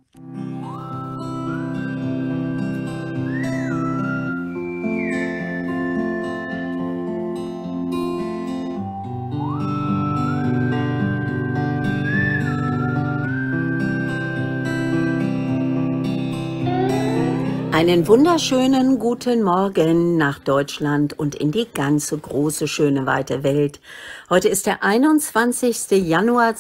Einen wunderschönen guten Morgen nach Deutschland und in die ganze große, schöne, weite Welt. Heute ist der 21. Januar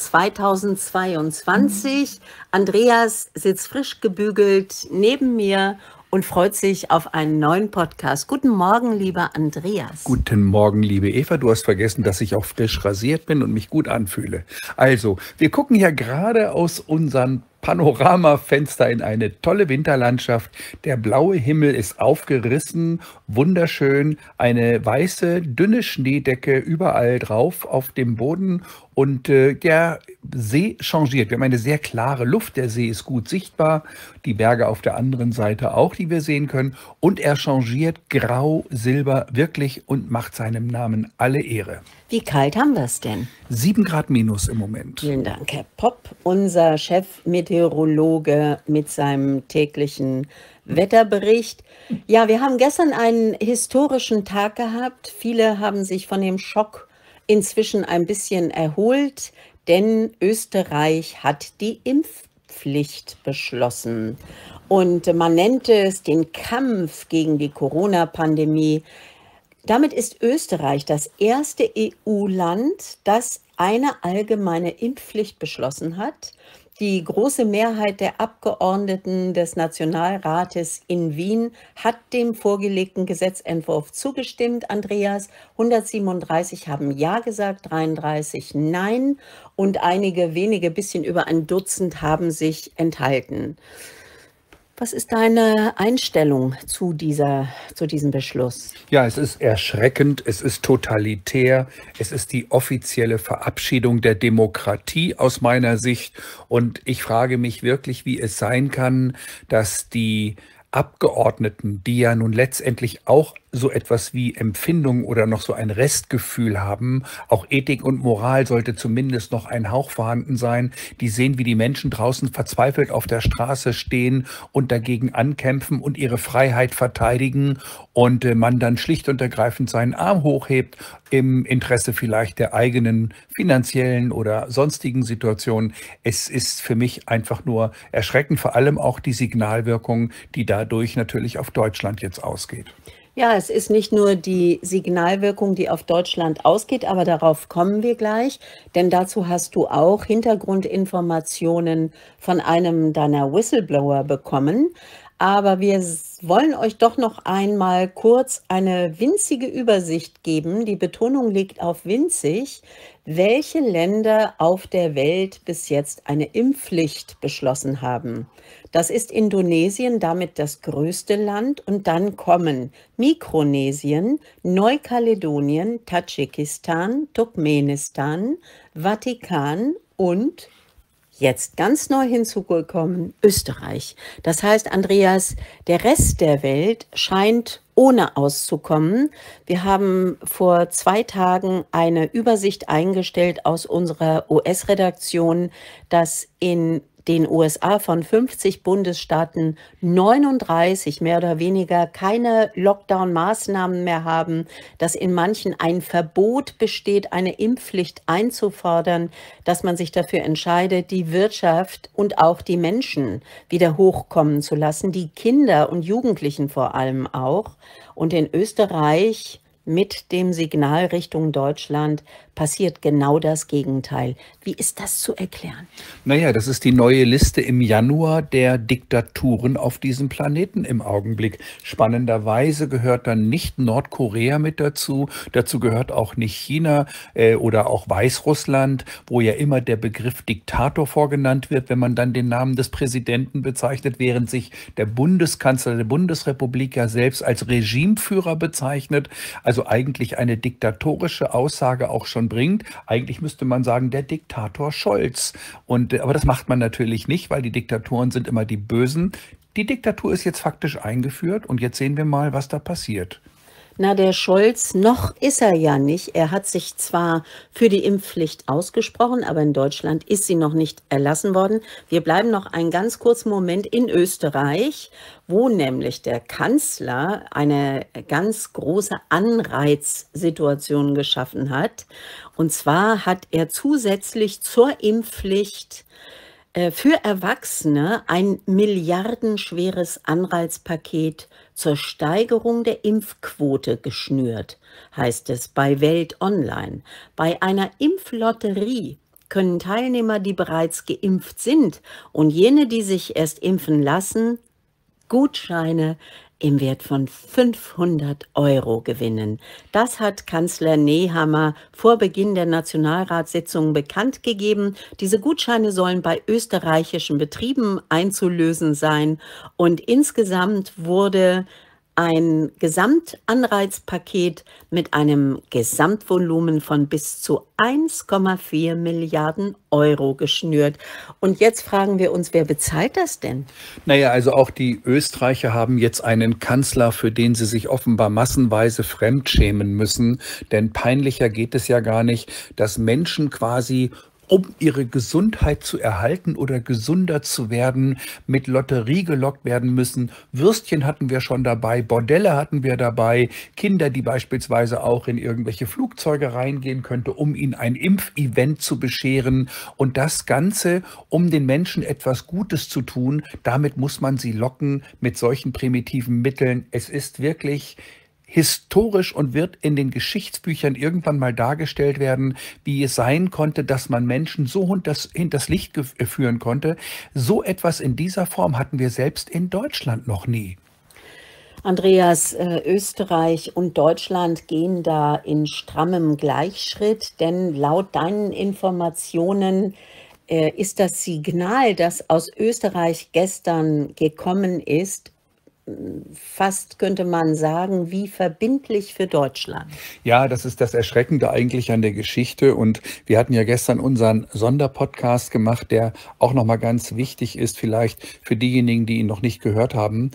2022. Andreas sitzt frisch gebügelt neben mir und freut sich auf einen neuen Podcast. Guten Morgen, lieber Andreas. Guten Morgen, liebe Eva. Du hast vergessen, dass ich auch frisch rasiert bin und mich gut anfühle. Also, wir gucken ja gerade aus unseren Panoramafenster in eine tolle Winterlandschaft. Der blaue Himmel ist aufgerissen, wunderschön, eine weiße, dünne Schneedecke überall drauf auf dem Boden und der See changiert. Wir haben eine sehr klare Luft, der See ist gut sichtbar, die Berge auf der anderen Seite auch, die wir sehen können, und er changiert grau, silber wirklich und macht seinem Namen alle Ehre. Wie kalt haben wir es denn? 7 Grad minus im Moment. Vielen Dank, Herr Popp, unser Chefmeteorologe mit seinem täglichen Wetterbericht. Ja, wir haben gestern einen historischen Tag gehabt. Viele haben sich von dem Schock inzwischen ein bisschen erholt, denn Österreich hat die Impfpflicht beschlossen. Und man nennt es den Kampf gegen die Corona-Pandemie. Damit ist Österreich das erste EU-Land, das eine allgemeine Impfpflicht beschlossen hat. Die große Mehrheit der Abgeordneten des Nationalrates in Wien hat dem vorgelegten Gesetzentwurf zugestimmt. Andreas, 137 haben Ja gesagt, 33 Nein und einige wenige, bisschen über ein Dutzend, haben sich enthalten. Was ist deine Einstellung zu diesem Beschluss? Ja, es ist erschreckend, es ist totalitär, es ist die offizielle Verabschiedung der Demokratie aus meiner Sicht. Und ich frage mich wirklich, wie es sein kann, dass die Abgeordneten, die ja nun letztendlich auch so etwas wie Empfindung oder noch so ein Restgefühl haben, auch Ethik und Moral sollte zumindest noch ein Hauch vorhanden sein, die sehen, wie die Menschen draußen verzweifelt auf der Straße stehen und dagegen ankämpfen und ihre Freiheit verteidigen und man dann schlicht und ergreifend seinen Arm hochhebt im Interesse vielleicht der eigenen finanziellen oder sonstigen Situationen. Es ist für mich einfach nur erschreckend, vor allem auch die Signalwirkung, die dadurch natürlich auf Deutschland jetzt ausgeht. Ja, es ist nicht nur die Signalwirkung, die auf Deutschland ausgeht, aber darauf kommen wir gleich, denn dazu hast du auch Hintergrundinformationen von einem deiner Whistleblower bekommen. Aber wir wollen euch doch noch einmal kurz eine winzige Übersicht geben. Die Betonung liegt auf winzig, welche Länder auf der Welt bis jetzt eine Impfpflicht beschlossen haben. Das ist Indonesien, damit das größte Land. Und dann kommen Mikronesien, Neukaledonien, Tadschikistan, Turkmenistan, Vatikan und jetzt ganz neu hinzugekommen, Österreich. Das heißt, Andreas, der Rest der Welt scheint ohne auszukommen. Wir haben vor 2 Tagen eine Übersicht eingestellt aus unserer US-Redaktion, dass in den USA von 50 Bundesstaaten 39 mehr oder weniger keine Lockdown-Maßnahmen mehr haben, dass in manchen ein Verbot besteht, eine Impfpflicht einzufordern, dass man sich dafür entscheidet, die Wirtschaft und auch die Menschen wieder hochkommen zu lassen, die Kinder und Jugendlichen vor allem auch. Und in Österreich mit dem Signal Richtung Deutschland passiert genau das Gegenteil. Wie ist das zu erklären? Naja, das ist die neue Liste im Januar der Diktaturen auf diesem Planeten im Augenblick. Spannenderweise gehört dann nicht Nordkorea mit dazu. Dazu gehört auch nicht China oder auch Weißrussland, wo ja immer der Begriff Diktator vorgenannt wird, wenn man dann den Namen des Präsidenten bezeichnet, während sich der Bundeskanzler der Bundesrepublik ja selbst als Regimeführer bezeichnet. Also eigentlich eine diktatorische Aussage auch schon bringt. Eigentlich müsste man sagen, der Diktator Scholz. Aber das macht man natürlich nicht, weil die Diktatoren sind immer die Bösen. Die Diktatur ist jetzt faktisch eingeführt und jetzt sehen wir mal, was da passiert. Na, der Scholz, noch ist er ja nicht. Er hat sich zwar für die Impfpflicht ausgesprochen, aber in Deutschland ist sie noch nicht erlassen worden. Wir bleiben noch einen ganz kurzen Moment in Österreich, wo nämlich der Kanzler eine ganz große Anreizsituation geschaffen hat. Und zwar hat er zusätzlich zur Impfpflicht für Erwachsene ein milliardenschweres Anreizpaket zur Steigerung der Impfquote geschnürt, heißt es bei Welt Online. Bei einer Impflotterie können Teilnehmer, die bereits geimpft sind, und jene, die sich erst impfen lassen, Gutscheine im Wert von 500 € gewinnen. Das hat Kanzler Nehammer vor Beginn der Nationalratssitzung bekannt gegeben. Diese Gutscheine sollen bei österreichischen Betrieben einzulösen sein. Und insgesamt wurde ein Gesamtanreizpaket mit einem Gesamtvolumen von bis zu 1,4 Milliarden € geschnürt. Und jetzt fragen wir uns, wer bezahlt das denn? Naja, also auch die Österreicher haben jetzt einen Kanzler, für den sie sich offenbar massenweise fremdschämen müssen. Denn peinlicher geht es ja gar nicht, dass Menschen quasi, um ihre Gesundheit zu erhalten oder gesunder zu werden, mit Lotterie gelockt werden müssen. Würstchen hatten wir schon dabei, Bordelle hatten wir dabei, Kinder, die beispielsweise auch in irgendwelche Flugzeuge reingehen könnte, um ihnen ein Impfevent zu bescheren. Und das Ganze, um den Menschen etwas Gutes zu tun. Damit muss man sie locken mit solchen primitiven Mitteln. Es ist wirklich historisch und wird in den Geschichtsbüchern irgendwann mal dargestellt werden, wie es sein konnte, dass man Menschen so hinters Licht führen konnte. So etwas in dieser Form hatten wir selbst in Deutschland noch nie. Andreas, Österreich und Deutschland gehen da in strammem Gleichschritt, denn laut deinen Informationen ist das Signal, das aus Österreich gestern gekommen ist, fast könnte man sagen, wie verbindlich für Deutschland. Ja, das ist das Erschreckende eigentlich an der Geschichte. Und wir hatten ja gestern unseren Sonderpodcast gemacht, der auch nochmal ganz wichtig ist, vielleicht für diejenigen, die ihn noch nicht gehört haben.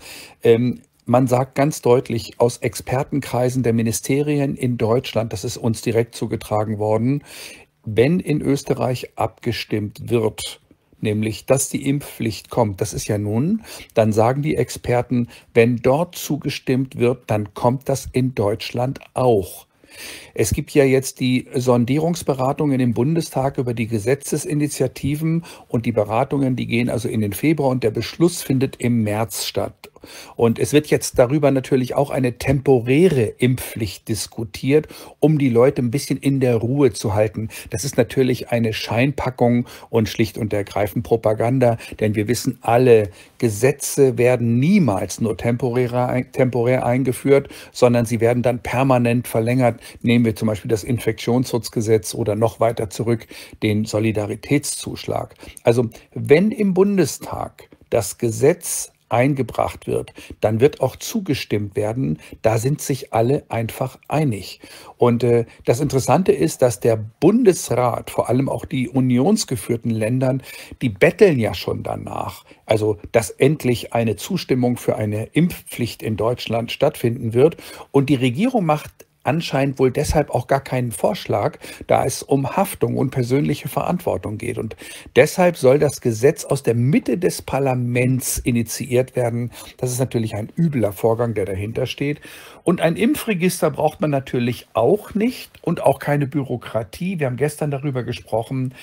Man sagt ganz deutlich aus Expertenkreisen der Ministerien in Deutschland, das ist uns direkt zugetragen worden, wenn in Österreich abgestimmt wird, nämlich dass die Impfpflicht kommt, das ist ja nun, dann sagen die Experten, wenn dort zugestimmt wird, dann kommt das in Deutschland auch. Es gibt ja jetzt die Sondierungsberatungen im Bundestag über die Gesetzesinitiativen und die Beratungen, die gehen also in den Februar und der Beschluss findet im März statt. Und es wird jetzt darüber natürlich auch eine temporäre Impfpflicht diskutiert, um die Leute ein bisschen in der Ruhe zu halten. Das ist natürlich eine Scheinpackung und schlicht und ergreifend Propaganda, denn wir wissen alle, Gesetze werden niemals nur temporär eingeführt, sondern sie werden dann permanent verlängert. Nehmen wir zum Beispiel das Infektionsschutzgesetz oder noch weiter zurück den Solidaritätszuschlag. Also wenn im Bundestag das Gesetz eingebracht wird, dann wird auch zugestimmt werden. Da sind sich alle einfach einig. Und das Interessante ist, dass der Bundesrat, vor allem auch die unionsgeführten Ländern, die betteln ja schon danach. Also, dass endlich eine Zustimmung für eine Impfpflicht in Deutschland stattfinden wird. Und die Regierung macht anscheinend wohl deshalb auch gar keinen Vorschlag, da es um Haftung und persönliche Verantwortung geht. Und deshalb soll das Gesetz aus der Mitte des Parlaments initiiert werden. Das ist natürlich ein übler Vorgang, der dahinter steht. Und ein Impfregister braucht man natürlich auch nicht und auch keine Bürokratie. Wir haben gestern darüber gesprochen,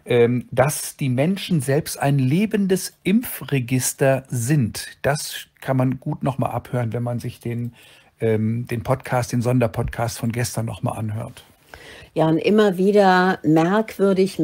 dass die Menschen selbst ein lebendes Impfregister sind. Das kann man gut nochmal abhören, wenn man sich den Podcast, den Sonderpodcast von gestern nochmal anhört. Ja, und immer wieder merkwürdig.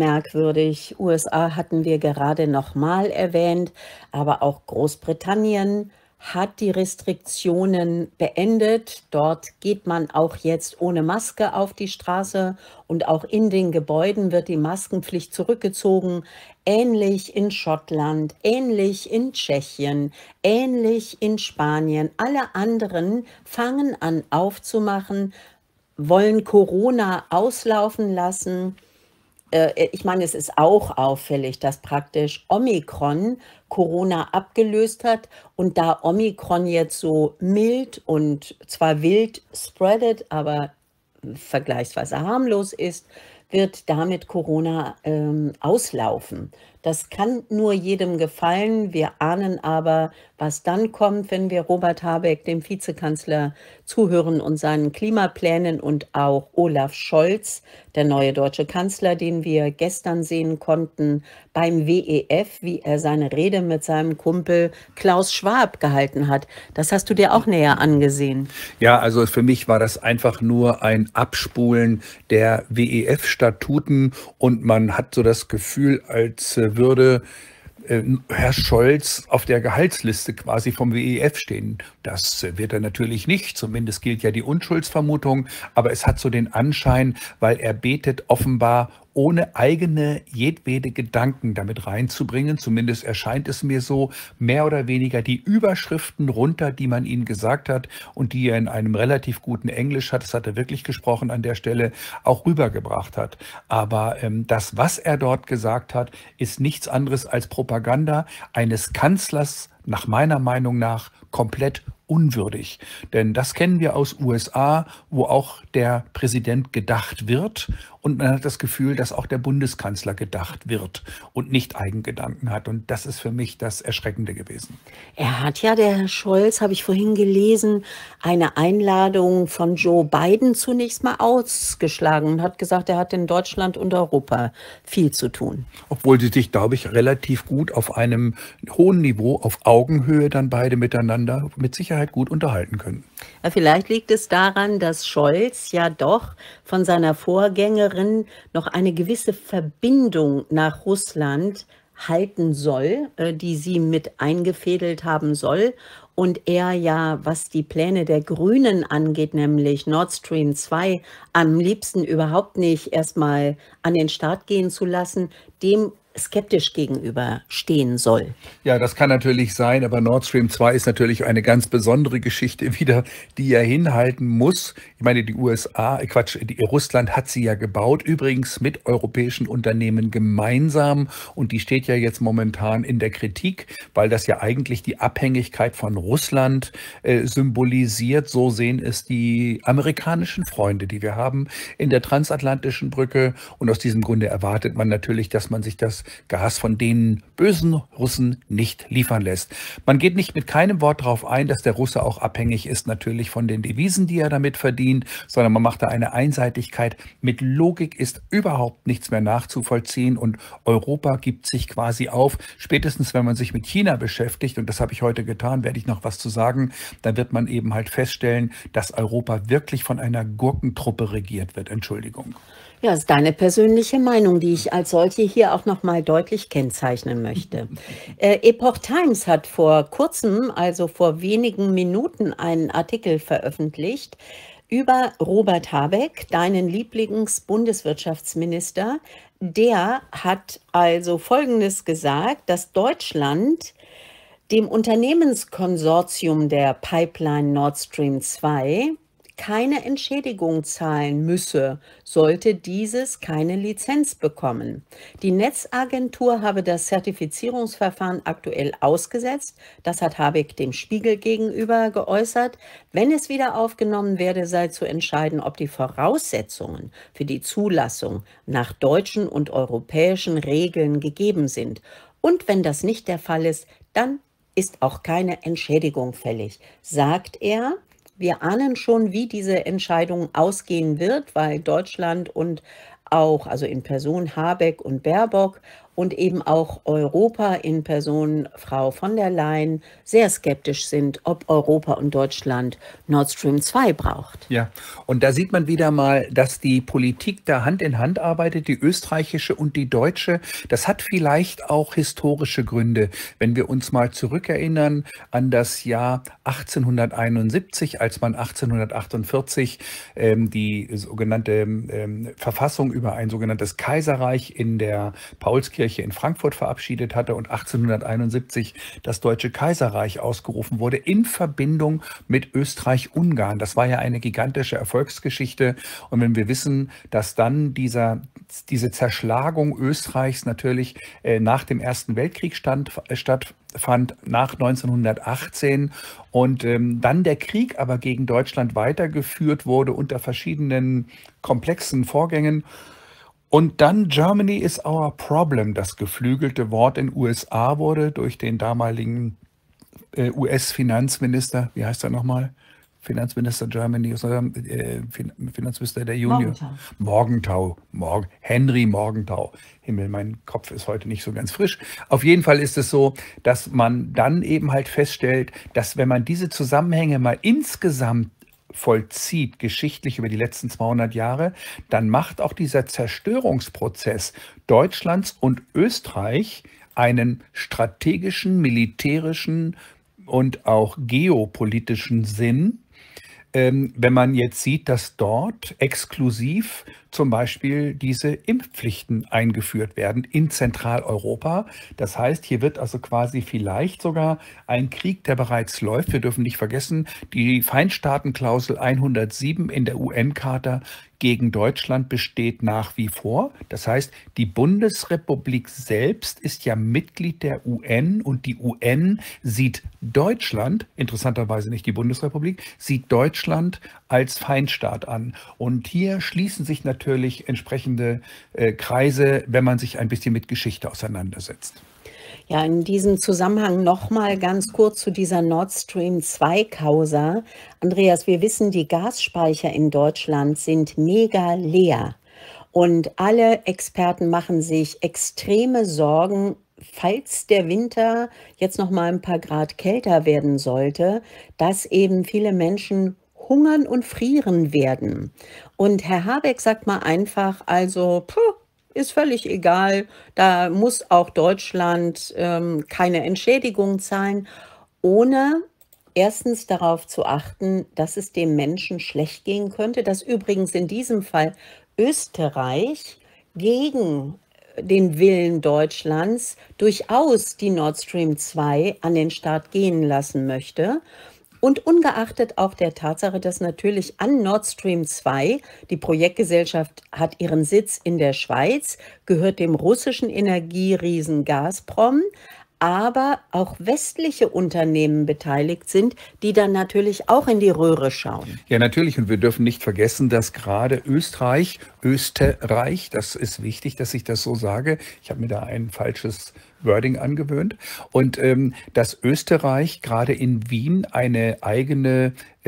USA hatten wir gerade nochmal erwähnt, aber auch Großbritannien hat die Restriktionen beendet. Dort geht man auch jetzt ohne Maske auf die Straße und auch in den Gebäuden wird die Maskenpflicht zurückgezogen. Ähnlich in Schottland, ähnlich in Tschechien, ähnlich in Spanien. Alle anderen fangen an aufzumachen, wollen Corona auslaufen lassen. ich meine, es ist auch auffällig, dass praktisch Omikron Corona abgelöst hat und da Omikron jetzt so mild und zwar wild spreadet, aber vergleichsweise harmlos ist, wird damit Corona auslaufen. Das kann nur jedem gefallen. Wir ahnen aber, was dann kommt, wenn wir Robert Habeck, dem Vizekanzler, zuhören und seinen Klimaplänen und auch Olaf Scholz, der neue deutsche Kanzler, den wir gestern sehen konnten beim WEF, wie er seine Rede mit seinem Kumpel Klaus Schwab gehalten hat. Das hast du dir auch näher angesehen. Ja, also für mich war das einfach nur ein Abspulen der WEF-Statuten und man hat so das Gefühl, als würde Herr Scholz auf der Gehaltsliste quasi vom WEF stehen. Das wird er natürlich nicht, zumindest gilt ja die Unschuldsvermutung, aber es hat so den Anschein, weil er betet offenbar ohne eigene jedwede Gedanken damit reinzubringen. Zumindest erscheint es mir so, mehr oder weniger die Überschriften runter, die man ihm gesagt hat und die er in einem relativ guten Englisch hat, das hat er wirklich gesprochen an der Stelle, auch rübergebracht hat. Aber das, was er dort gesagt hat, ist nichts anderes als Propaganda eines Kanzlers, nach meiner Meinung nach komplett unwürdig. Denn das kennen wir aus USA, wo auch der Präsident gedacht wird und man hat das Gefühl, dass auch der Bundeskanzler gedacht wird und nicht Eigengedanken hat. Und das ist für mich das Erschreckende gewesen. Er hat ja, der Herr Scholz, habe ich vorhin gelesen, eine Einladung von Joe Biden zunächst mal ausgeschlagen und hat gesagt, er hat in Deutschland und Europa viel zu tun. Obwohl sie sich, glaube ich, relativ gut auf einem hohen Niveau, auf Augenhöhe dann beide miteinander mit Sicherheit gut unterhalten können. Ja, vielleicht liegt es daran, dass Scholz ja doch von seiner Vorgängerin noch eine gewisse Verbindung nach Russland halten soll, die sie mit eingefädelt haben soll. Und er ja, was die Pläne der Grünen angeht, nämlich Nord Stream 2, am liebsten überhaupt nicht erstmal an den Start gehen zu lassen, dem skeptisch gegenüberstehen soll. Ja, das kann natürlich sein, aber Nord Stream 2 ist natürlich eine ganz besondere Geschichte wieder, die er hinhalten muss. Ich meine, die Russland hat sie ja gebaut, übrigens mit europäischen Unternehmen gemeinsam und die steht ja jetzt momentan in der Kritik, weil das ja eigentlich die Abhängigkeit von Russland symbolisiert. So sehen es die amerikanischen Freunde, die wir haben in der transatlantischen Brücke und aus diesem Grunde erwartet man natürlich, dass man sich das Gas von den bösen Russen nicht liefern lässt. Man geht nicht mit keinem Wort darauf ein, dass der Russe auch abhängig ist natürlich von den Devisen, die er damit verdient, sondern man macht da eine Einseitigkeit. Mit Logik ist überhaupt nichts mehr nachzuvollziehen und Europa gibt sich quasi auf. Spätestens, wenn man sich mit China beschäftigt, und das habe ich heute getan, werde ich noch was zu sagen, dann wird man eben halt feststellen, dass Europa wirklich von einer Gurkentruppe regiert wird. Entschuldigung. Ja, das ist deine persönliche Meinung, die ich als solche hier auch nochmal deutlich kennzeichnen möchte. Epoch Times hat vor kurzem, also vor wenigen Minuten, einen Artikel veröffentlicht über Robert Habeck, deinen Lieblings-Bundeswirtschaftsminister. Der hat also Folgendes gesagt, dass Deutschland dem Unternehmenskonsortium der Pipeline Nord Stream 2 keine Entschädigung zahlen müsse, sollte dieses keine Lizenz bekommen. Die Netzagentur habe das Zertifizierungsverfahren aktuell ausgesetzt. Das hat Habeck dem Spiegel gegenüber geäußert. Wenn es wieder aufgenommen werde, sei zu entscheiden, ob die Voraussetzungen für die Zulassung nach deutschen und europäischen Regeln gegeben sind. Und wenn das nicht der Fall ist, dann ist auch keine Entschädigung fällig, sagt er. Wir ahnen schon, wie diese Entscheidung ausgehen wird, weil Deutschland und auch, also in Person Habeck und Baerbock und eben auch Europa in Person Frau von der Leyen sehr skeptisch sind, ob Europa und Deutschland Nord Stream 2 braucht. Ja, und da sieht man wieder mal, dass die Politik da Hand in Hand arbeitet, die österreichische und die deutsche. Das hat vielleicht auch historische Gründe. Wenn wir uns mal zurückerinnern an das Jahr 1871, als man 1848 die sogenannte Verfassung über ein sogenanntes Kaiserreich in der Paulskirche Reichskirche in Frankfurt verabschiedet hatte und 1871 das Deutsche Kaiserreich ausgerufen wurde in Verbindung mit Österreich-Ungarn. Das war ja eine gigantische Erfolgsgeschichte. Und wenn wir wissen, dass dann diese Zerschlagung Österreichs natürlich nach dem Ersten Weltkrieg stattfand, nach 1918 und dann der Krieg aber gegen Deutschland weitergeführt wurde unter verschiedenen komplexen Vorgängen. Und dann Germany is our problem, das geflügelte Wort in USA wurde durch den damaligen US-Finanzminister, wie heißt er nochmal? Finanzminister Germany, Finanzminister der Union. Henry Morgenthau. Himmel, mein Kopf ist heute nicht so ganz frisch. Auf jeden Fall ist es so, dass man dann eben halt feststellt, dass wenn man diese Zusammenhänge mal insgesamt vollzieht, geschichtlich über die letzten 200 Jahre, dann macht auch dieser Zerstörungsprozess Deutschlands und Österreich einen strategischen, militärischen und auch geopolitischen Sinn, wenn man jetzt sieht, dass dort exklusiv zum Beispiel diese Impfpflichten eingeführt werden in Zentraleuropa. Das heißt, hier wird also quasi vielleicht sogar ein Krieg, der bereits läuft. Wir dürfen nicht vergessen, die Feindstaatenklausel 107 in der UN-Charta gegen Deutschland besteht nach wie vor. Das heißt, die Bundesrepublik selbst ist ja Mitglied der UN und die UN sieht Deutschland, interessanterweise nicht die Bundesrepublik, sieht Deutschland als Feindstaat an. Und hier schließen sich natürlich entsprechende Kreise, wenn man sich ein bisschen mit Geschichte auseinandersetzt. Ja, in diesem Zusammenhang nochmal ganz kurz zu dieser Nord Stream 2 Causa. Andreas, wir wissen, die Gasspeicher in Deutschland sind mega leer. Und alle Experten machen sich extreme Sorgen, falls der Winter jetzt noch mal ein paar Grad kälter werden sollte, dass eben viele Menschen hungern und frieren werden. Und Herr Habeck sagt mal einfach, also, ist völlig egal, da muss auch Deutschland keine Entschädigung zahlen, ohne erstens darauf zu achten, dass es dem Menschen schlecht gehen könnte, dass übrigens in diesem Fall Österreich gegen den Willen Deutschlands durchaus die Nord Stream 2 an den Start gehen lassen möchte. Und ungeachtet auch der Tatsache, dass natürlich an Nord Stream 2, die Projektgesellschaft hat ihren Sitz in der Schweiz, gehört dem russischen Energieriesen Gazprom, aber auch westliche Unternehmen beteiligt sind, die dann natürlich auch in die Röhre schauen. Ja, natürlich. Und wir dürfen nicht vergessen, dass gerade Österreich, das ist wichtig, dass ich das so sage. Ich habe mir da ein falsches Wording angewöhnt. Und dass Österreich gerade in Wien eine eigene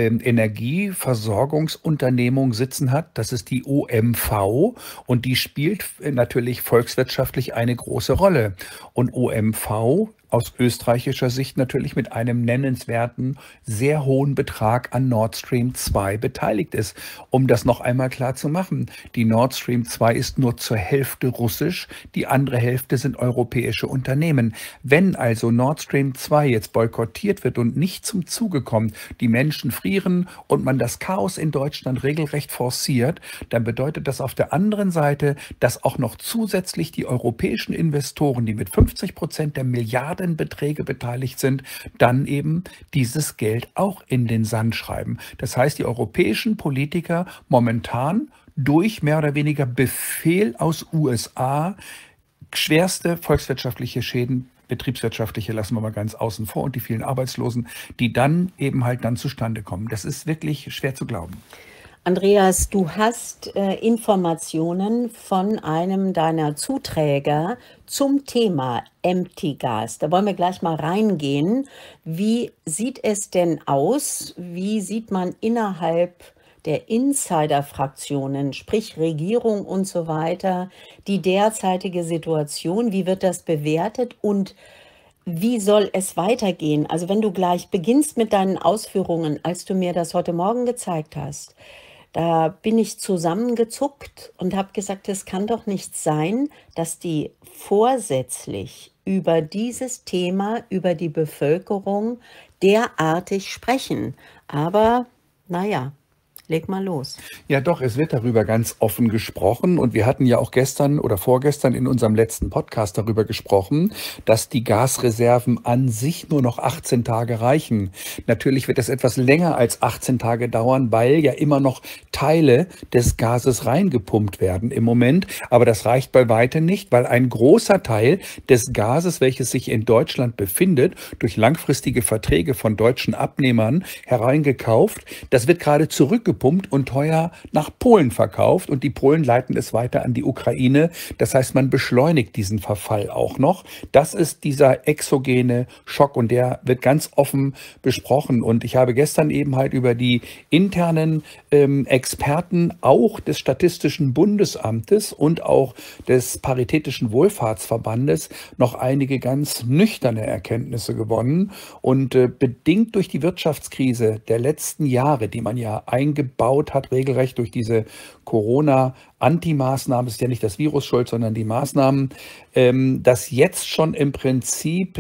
Energieversorgungsunternehmung sitzen hat. Das ist die OMV und die spielt natürlich volkswirtschaftlich eine große Rolle. Und OMV aus österreichischer Sicht natürlich mit einem nennenswerten, sehr hohen Betrag an Nord Stream 2 beteiligt ist. Um das noch einmal klar zu machen, die Nord Stream 2 ist nur zur Hälfte russisch, die andere Hälfte sind europäische Unternehmen. Wenn also Nord Stream 2 jetzt boykottiert wird und nicht zum Zuge kommt, die Menschen frieren und man das Chaos in Deutschland regelrecht forciert, dann bedeutet das auf der anderen Seite, dass auch noch zusätzlich die europäischen Investoren, die mit 50% der Milliardenbeträge beteiligt sind, dann eben dieses Geld auch in den Sand schreiben. Das heißt, die europäischen Politiker momentan durch mehr oder weniger Befehl aus USA schwerste volkswirtschaftliche Schäden, betriebswirtschaftliche lassen wir mal ganz außen vor und die vielen Arbeitslosen, die dann eben halt dann zustande kommen. Das ist wirklich schwer zu glauben. Andreas, du hast Informationen von einem deiner Zuträger zum Thema Empty Gas. Da wollen wir gleich mal reingehen. Wie sieht es denn aus? Wie sieht man innerhalb der Insider-Fraktionen, sprich Regierung und so weiter, die derzeitige Situation? Wie wird das bewertet und wie soll es weitergehen? Also wenn du gleich beginnst mit deinen Ausführungen, als du mir das heute Morgen gezeigt hast, da bin ich zusammengezuckt und habe gesagt, es kann doch nicht sein, dass die vorsätzlich über dieses Thema, über die Bevölkerung derartig sprechen. Aber naja, Leg mal los. Ja, doch, es wird darüber ganz offen gesprochen und wir hatten ja auch gestern oder vorgestern in unserem letzten Podcast darüber gesprochen, dass die Gasreserven an sich nur noch 18 Tage reichen. Natürlich wird es etwas länger als 18 Tage dauern, weil ja immer noch Teile des Gases reingepumpt werden im Moment. Aber das reicht bei weitem nicht, weil ein großer Teil des Gases, welches sich in Deutschland befindet, durch langfristige Verträge von deutschen Abnehmern hereingekauft, das wird gerade zurückgepumpt und teuer nach Polen verkauft und die Polen leiten es weiter an die Ukraine. Das heißt, man beschleunigt diesen Verfall auch noch. Das ist dieser exogene Schock und der wird ganz offen besprochen. Und ich habe gestern eben halt über die internen Experten auch des Statistischen Bundesamtes und auch des Paritätischen Wohlfahrtsverbandes noch einige ganz nüchterne Erkenntnisse gewonnen. Und bedingt durch die Wirtschaftskrise der letzten Jahre, die man ja eingebaut hat, regelrecht durch diese Corona-Anti-Maßnahmen, ist ja nicht das Virus schuld, sondern die Maßnahmen, dass jetzt schon im Prinzip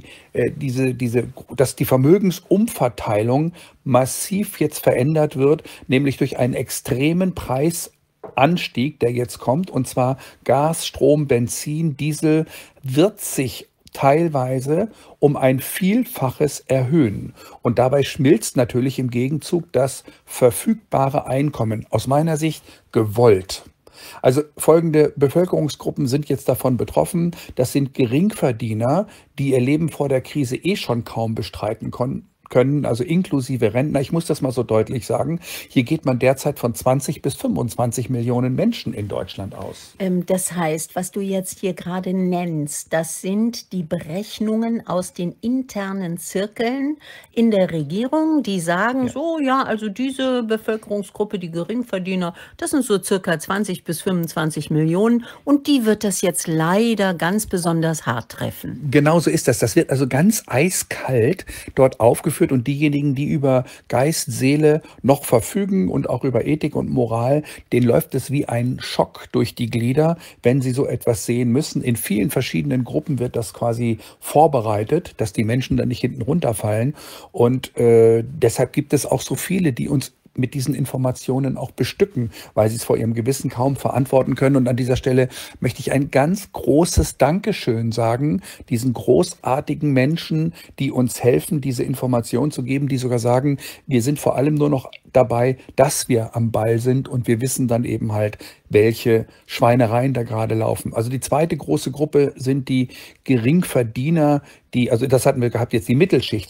dass die Vermögensumverteilung massiv jetzt verändert wird, nämlich durch einen extremen Preisanstieg, der jetzt kommt, und zwar Gas, Strom, Benzin, Diesel, wird sich teilweise um ein Vielfaches erhöhen. Und dabei schmilzt natürlich im Gegenzug das verfügbare Einkommen, aus meiner Sicht gewollt. Also folgende Bevölkerungsgruppen sind jetzt davon betroffen. Das sind Geringverdiener, die ihr Leben vor der Krise schon kaum bestreiten konnten. Also inklusive Rentner. Ich muss das mal so deutlich sagen. Hier geht man derzeit von 20 bis 25 Millionen Menschen in Deutschland aus. Das heißt, was du jetzt hier gerade nennst, das sind die Berechnungen aus den internen Zirkeln in der Regierung, die sagen, also diese Bevölkerungsgruppe, die Geringverdiener, das sind so circa 20 bis 25 Millionen und die wird das jetzt leider ganz besonders hart treffen. Genauso ist das. Das wird also ganz eiskalt dort aufgeführt. Und diejenigen, die über Geist, Seele noch verfügen und auch über Ethik und Moral, denen läuft es wie ein Schock durch die Glieder, wenn sie so etwas sehen müssen. In vielen verschiedenen Gruppen wird das quasi vorbereitet, dass die Menschen dann nicht hinten runterfallen. Und deshalb gibt es auch so viele, die uns mit diesen Informationen auch bestücken, weil sie es vor ihrem Gewissen kaum verantworten können. Und an dieser Stelle möchte ich ein ganz großes Dankeschön sagen, diesen großartigen Menschen, die uns helfen, diese Information zu geben, die sogar sagen, wir sind vor allem nur noch dabei, dass wir am Ball sind und wir wissen dann eben halt, welche Schweinereien da gerade laufen. Also die zweite große Gruppe sind die Geringverdiener, also das hatten wir gehabt, jetzt die Mittelschicht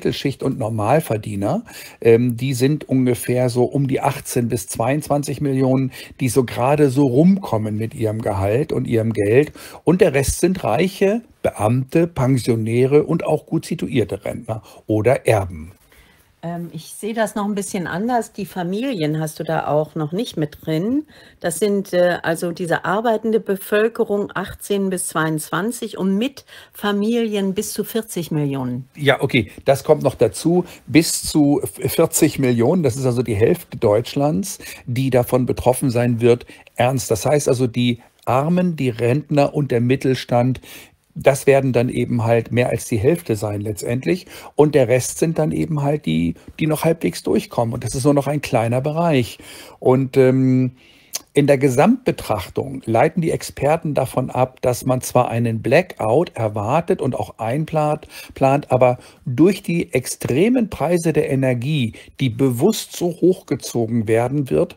und Normalverdiener, die sind ungefähr so um die 18 bis 22 Millionen, die so gerade so rumkommen mit ihrem Gehalt und ihrem Geld. Und der Rest sind Reiche, Beamte, Pensionäre und auch gut situierte Rentner oder Erben. Ich sehe das noch ein bisschen anders. Die Familien hast du da auch noch nicht mit drin. Das sind also diese arbeitende Bevölkerung 18 bis 22 und mit Familien bis zu 40 Millionen. Ja, okay, das kommt noch dazu. Bis zu 40 Millionen, das ist also die Hälfte Deutschlands, die davon betroffen sein wird, ernst. Das heißt also, die Armen, die Rentner und der Mittelstand, das werden dann eben halt mehr als die Hälfte sein letztendlich. Und der Rest sind dann eben halt die noch halbwegs durchkommen. Und das ist nur noch ein kleiner Bereich. Und in der Gesamtbetrachtung leiten die Experten davon ab, dass man zwar einen Blackout erwartet und auch einplant, aber durch die extremen Preise der Energie, die bewusst so hochgezogen werden wird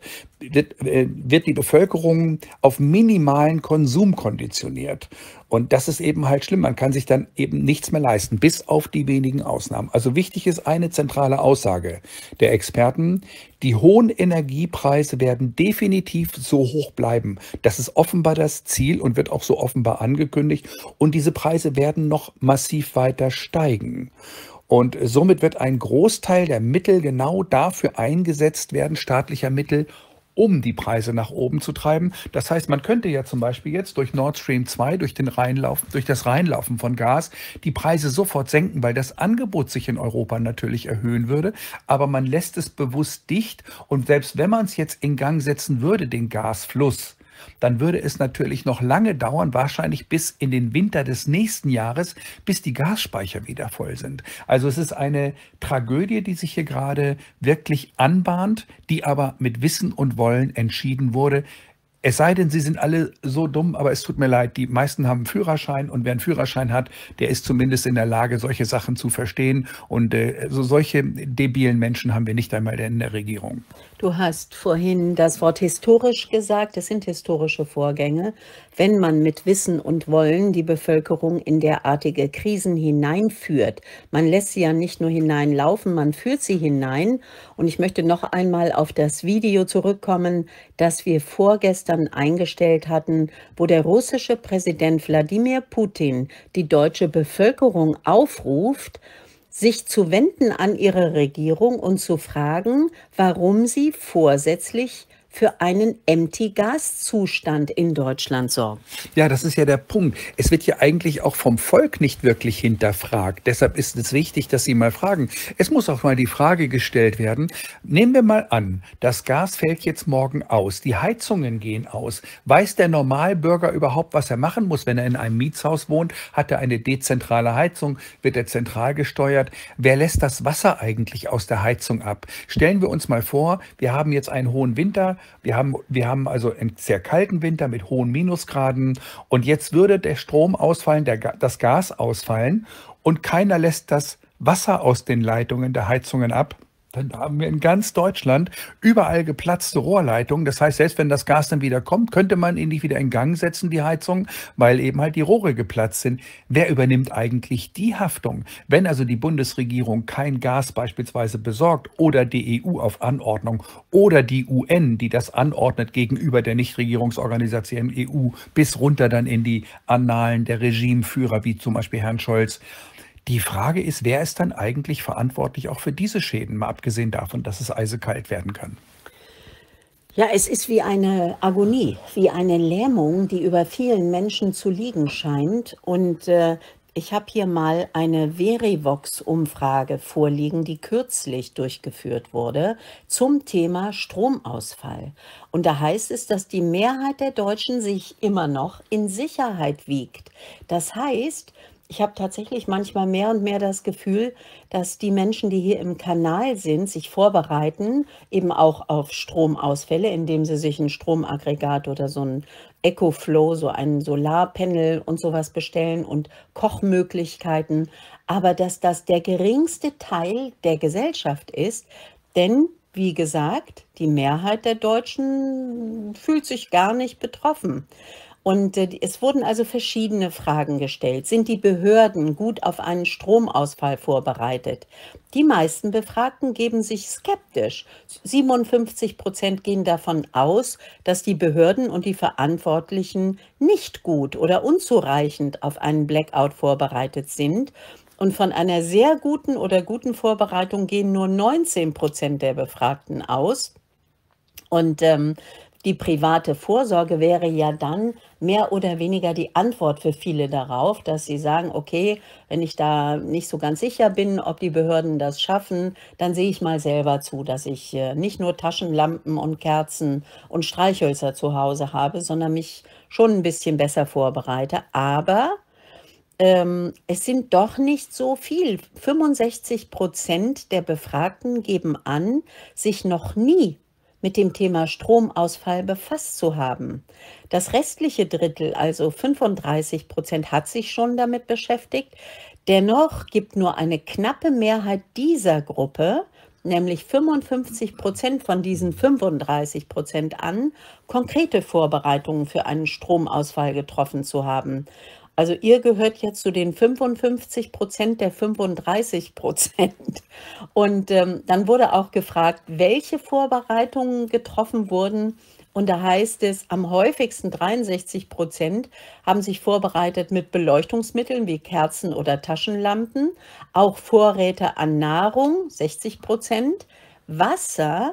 die Bevölkerung auf minimalen Konsum konditioniert. Und das ist eben halt schlimm. Man kann sich dann eben nichts mehr leisten, bis auf die wenigen Ausnahmen. Also wichtig ist eine zentrale Aussage der Experten. Die hohen Energiepreise werden definitiv so hoch bleiben. Das ist offenbar das Ziel und wird auch so offenbar angekündigt. Und diese Preise werden noch massiv weiter steigen. Und somit wird ein Großteil der Mittel genau dafür eingesetzt werden, staatlicher Mittel, um die Preise nach oben zu treiben. Das heißt, man könnte ja zum Beispiel jetzt durch Nord Stream 2, durch das Reinlaufen von Gas, die Preise sofort senken, weil das Angebot sich in Europa natürlich erhöhen würde. Aber man lässt es bewusst dicht. Und selbst wenn man es jetzt in Gang setzen würde, den Gasfluss, dann würde es natürlich noch lange dauern, wahrscheinlich bis in den Winter des nächsten Jahres, bis die Gasspeicher wieder voll sind. Also es ist eine Tragödie, die sich hier gerade wirklich anbahnt, die aber mit Wissen und Wollen entschieden wurde. Es sei denn, sie sind alle so dumm, aber es tut mir leid, die meisten haben einen Führerschein und wer einen Führerschein hat, der ist zumindest in der Lage, solche Sachen zu verstehen. Und solche debilen Menschen haben wir nicht einmal in der Regierung. Du hast vorhin das Wort historisch gesagt. Es sind historische Vorgänge. Wenn man mit Wissen und Wollen die Bevölkerung in derartige Krisen hineinführt, man lässt sie ja nicht nur hineinlaufen, man führt sie hinein. Und ich möchte noch einmal auf das Video zurückkommen, das wir vorgestern eingestellt hatten, wo der russische Präsident Wladimir Putin die deutsche Bevölkerung aufruft, sich zu wenden an ihre Regierung und zu fragen, warum sie vorsätzlich für einen Empty-Gas-Zustand in Deutschland sorgt. Ja, das ist ja der Punkt. Es wird ja eigentlich auch vom Volk nicht wirklich hinterfragt. Deshalb ist es wichtig, dass Sie mal fragen. Es muss auch mal die Frage gestellt werden, nehmen wir mal an, das Gas fällt jetzt morgen aus, die Heizungen gehen aus. Weiß der Normalbürger überhaupt, was er machen muss, wenn er in einem Mietshaus wohnt? Hat er eine dezentrale Heizung? Wird er zentral gesteuert? Wer lässt das Wasser eigentlich aus der Heizung ab? Stellen wir uns mal vor, wir haben jetzt einen hohen Winter, wir haben also einen sehr kalten Winter mit hohen Minusgraden und jetzt würde der Strom ausfallen, das Gas ausfallen und keiner lässt das Wasser aus den Leitungen der Heizungen ab. Dann haben wir in ganz Deutschland überall geplatzte Rohrleitungen. Das heißt, selbst wenn das Gas dann wieder kommt, könnte man ihn nicht wieder in Gang setzen, die Heizung, weil eben halt die Rohre geplatzt sind. Wer übernimmt eigentlich die Haftung? Wenn also die Bundesregierung kein Gas beispielsweise besorgt oder die EU auf Anordnung oder die UN, die das anordnet gegenüber der Nichtregierungsorganisation EU, bis runter dann in die Annalen der Regimeführer, wie zum Beispiel Herrn Scholz. Die Frage ist, wer ist dann eigentlich verantwortlich auch für diese Schäden, mal abgesehen davon, dass es eisekalt werden kann? Ja, es ist wie eine Agonie, wie eine Lähmung, die über vielen Menschen zu liegen scheint. Und ich habe hier mal eine Verivox-Umfrage vorliegen, die kürzlich durchgeführt wurde zum Thema Stromausfall. Und da heißt es, dass die Mehrheit der Deutschen sich immer noch in Sicherheit wiegt. Das heißt, ich habe tatsächlich manchmal mehr und mehr das Gefühl, dass die Menschen, die hier im Kanal sind, sich vorbereiten, eben auch auf Stromausfälle, indem sie sich ein Stromaggregat oder so ein EcoFlow, so ein Solarpanel und sowas bestellen und Kochmöglichkeiten. Aber dass das der geringste Teil der Gesellschaft ist, denn wie gesagt, die Mehrheit der Deutschen fühlt sich gar nicht betroffen. Und es wurden also verschiedene Fragen gestellt. Sind die Behörden gut auf einen Stromausfall vorbereitet? Die meisten Befragten geben sich skeptisch. 57% gehen davon aus, dass die Behörden und die Verantwortlichen nicht gut oder unzureichend auf einen Blackout vorbereitet sind. Und von einer sehr guten oder guten Vorbereitung gehen nur 19% der Befragten aus. Und die private Vorsorge wäre ja dann mehr oder weniger die Antwort für viele darauf, dass sie sagen, okay, wenn ich da nicht so ganz sicher bin, ob die Behörden das schaffen, dann sehe ich mal selber zu, dass ich nicht nur Taschenlampen und Kerzen und Streichhölzer zu Hause habe, sondern mich schon ein bisschen besser vorbereite. Aber es sind doch nicht so viel. 65% der Befragten geben an, sich noch nie mit dem Thema Stromausfall befasst zu haben. Das restliche Drittel, also 35%, hat sich schon damit beschäftigt. Dennoch gibt nur eine knappe Mehrheit dieser Gruppe, nämlich 55% von diesen 35% an, konkrete Vorbereitungen für einen Stromausfall getroffen zu haben. Also ihr gehört jetzt zu den 55% der 35%. Und dann wurde auch gefragt, welche Vorbereitungen getroffen wurden. Und da heißt es, am häufigsten 63% haben sich vorbereitet mit Beleuchtungsmitteln wie Kerzen oder Taschenlampen, auch Vorräte an Nahrung 60%, Wasser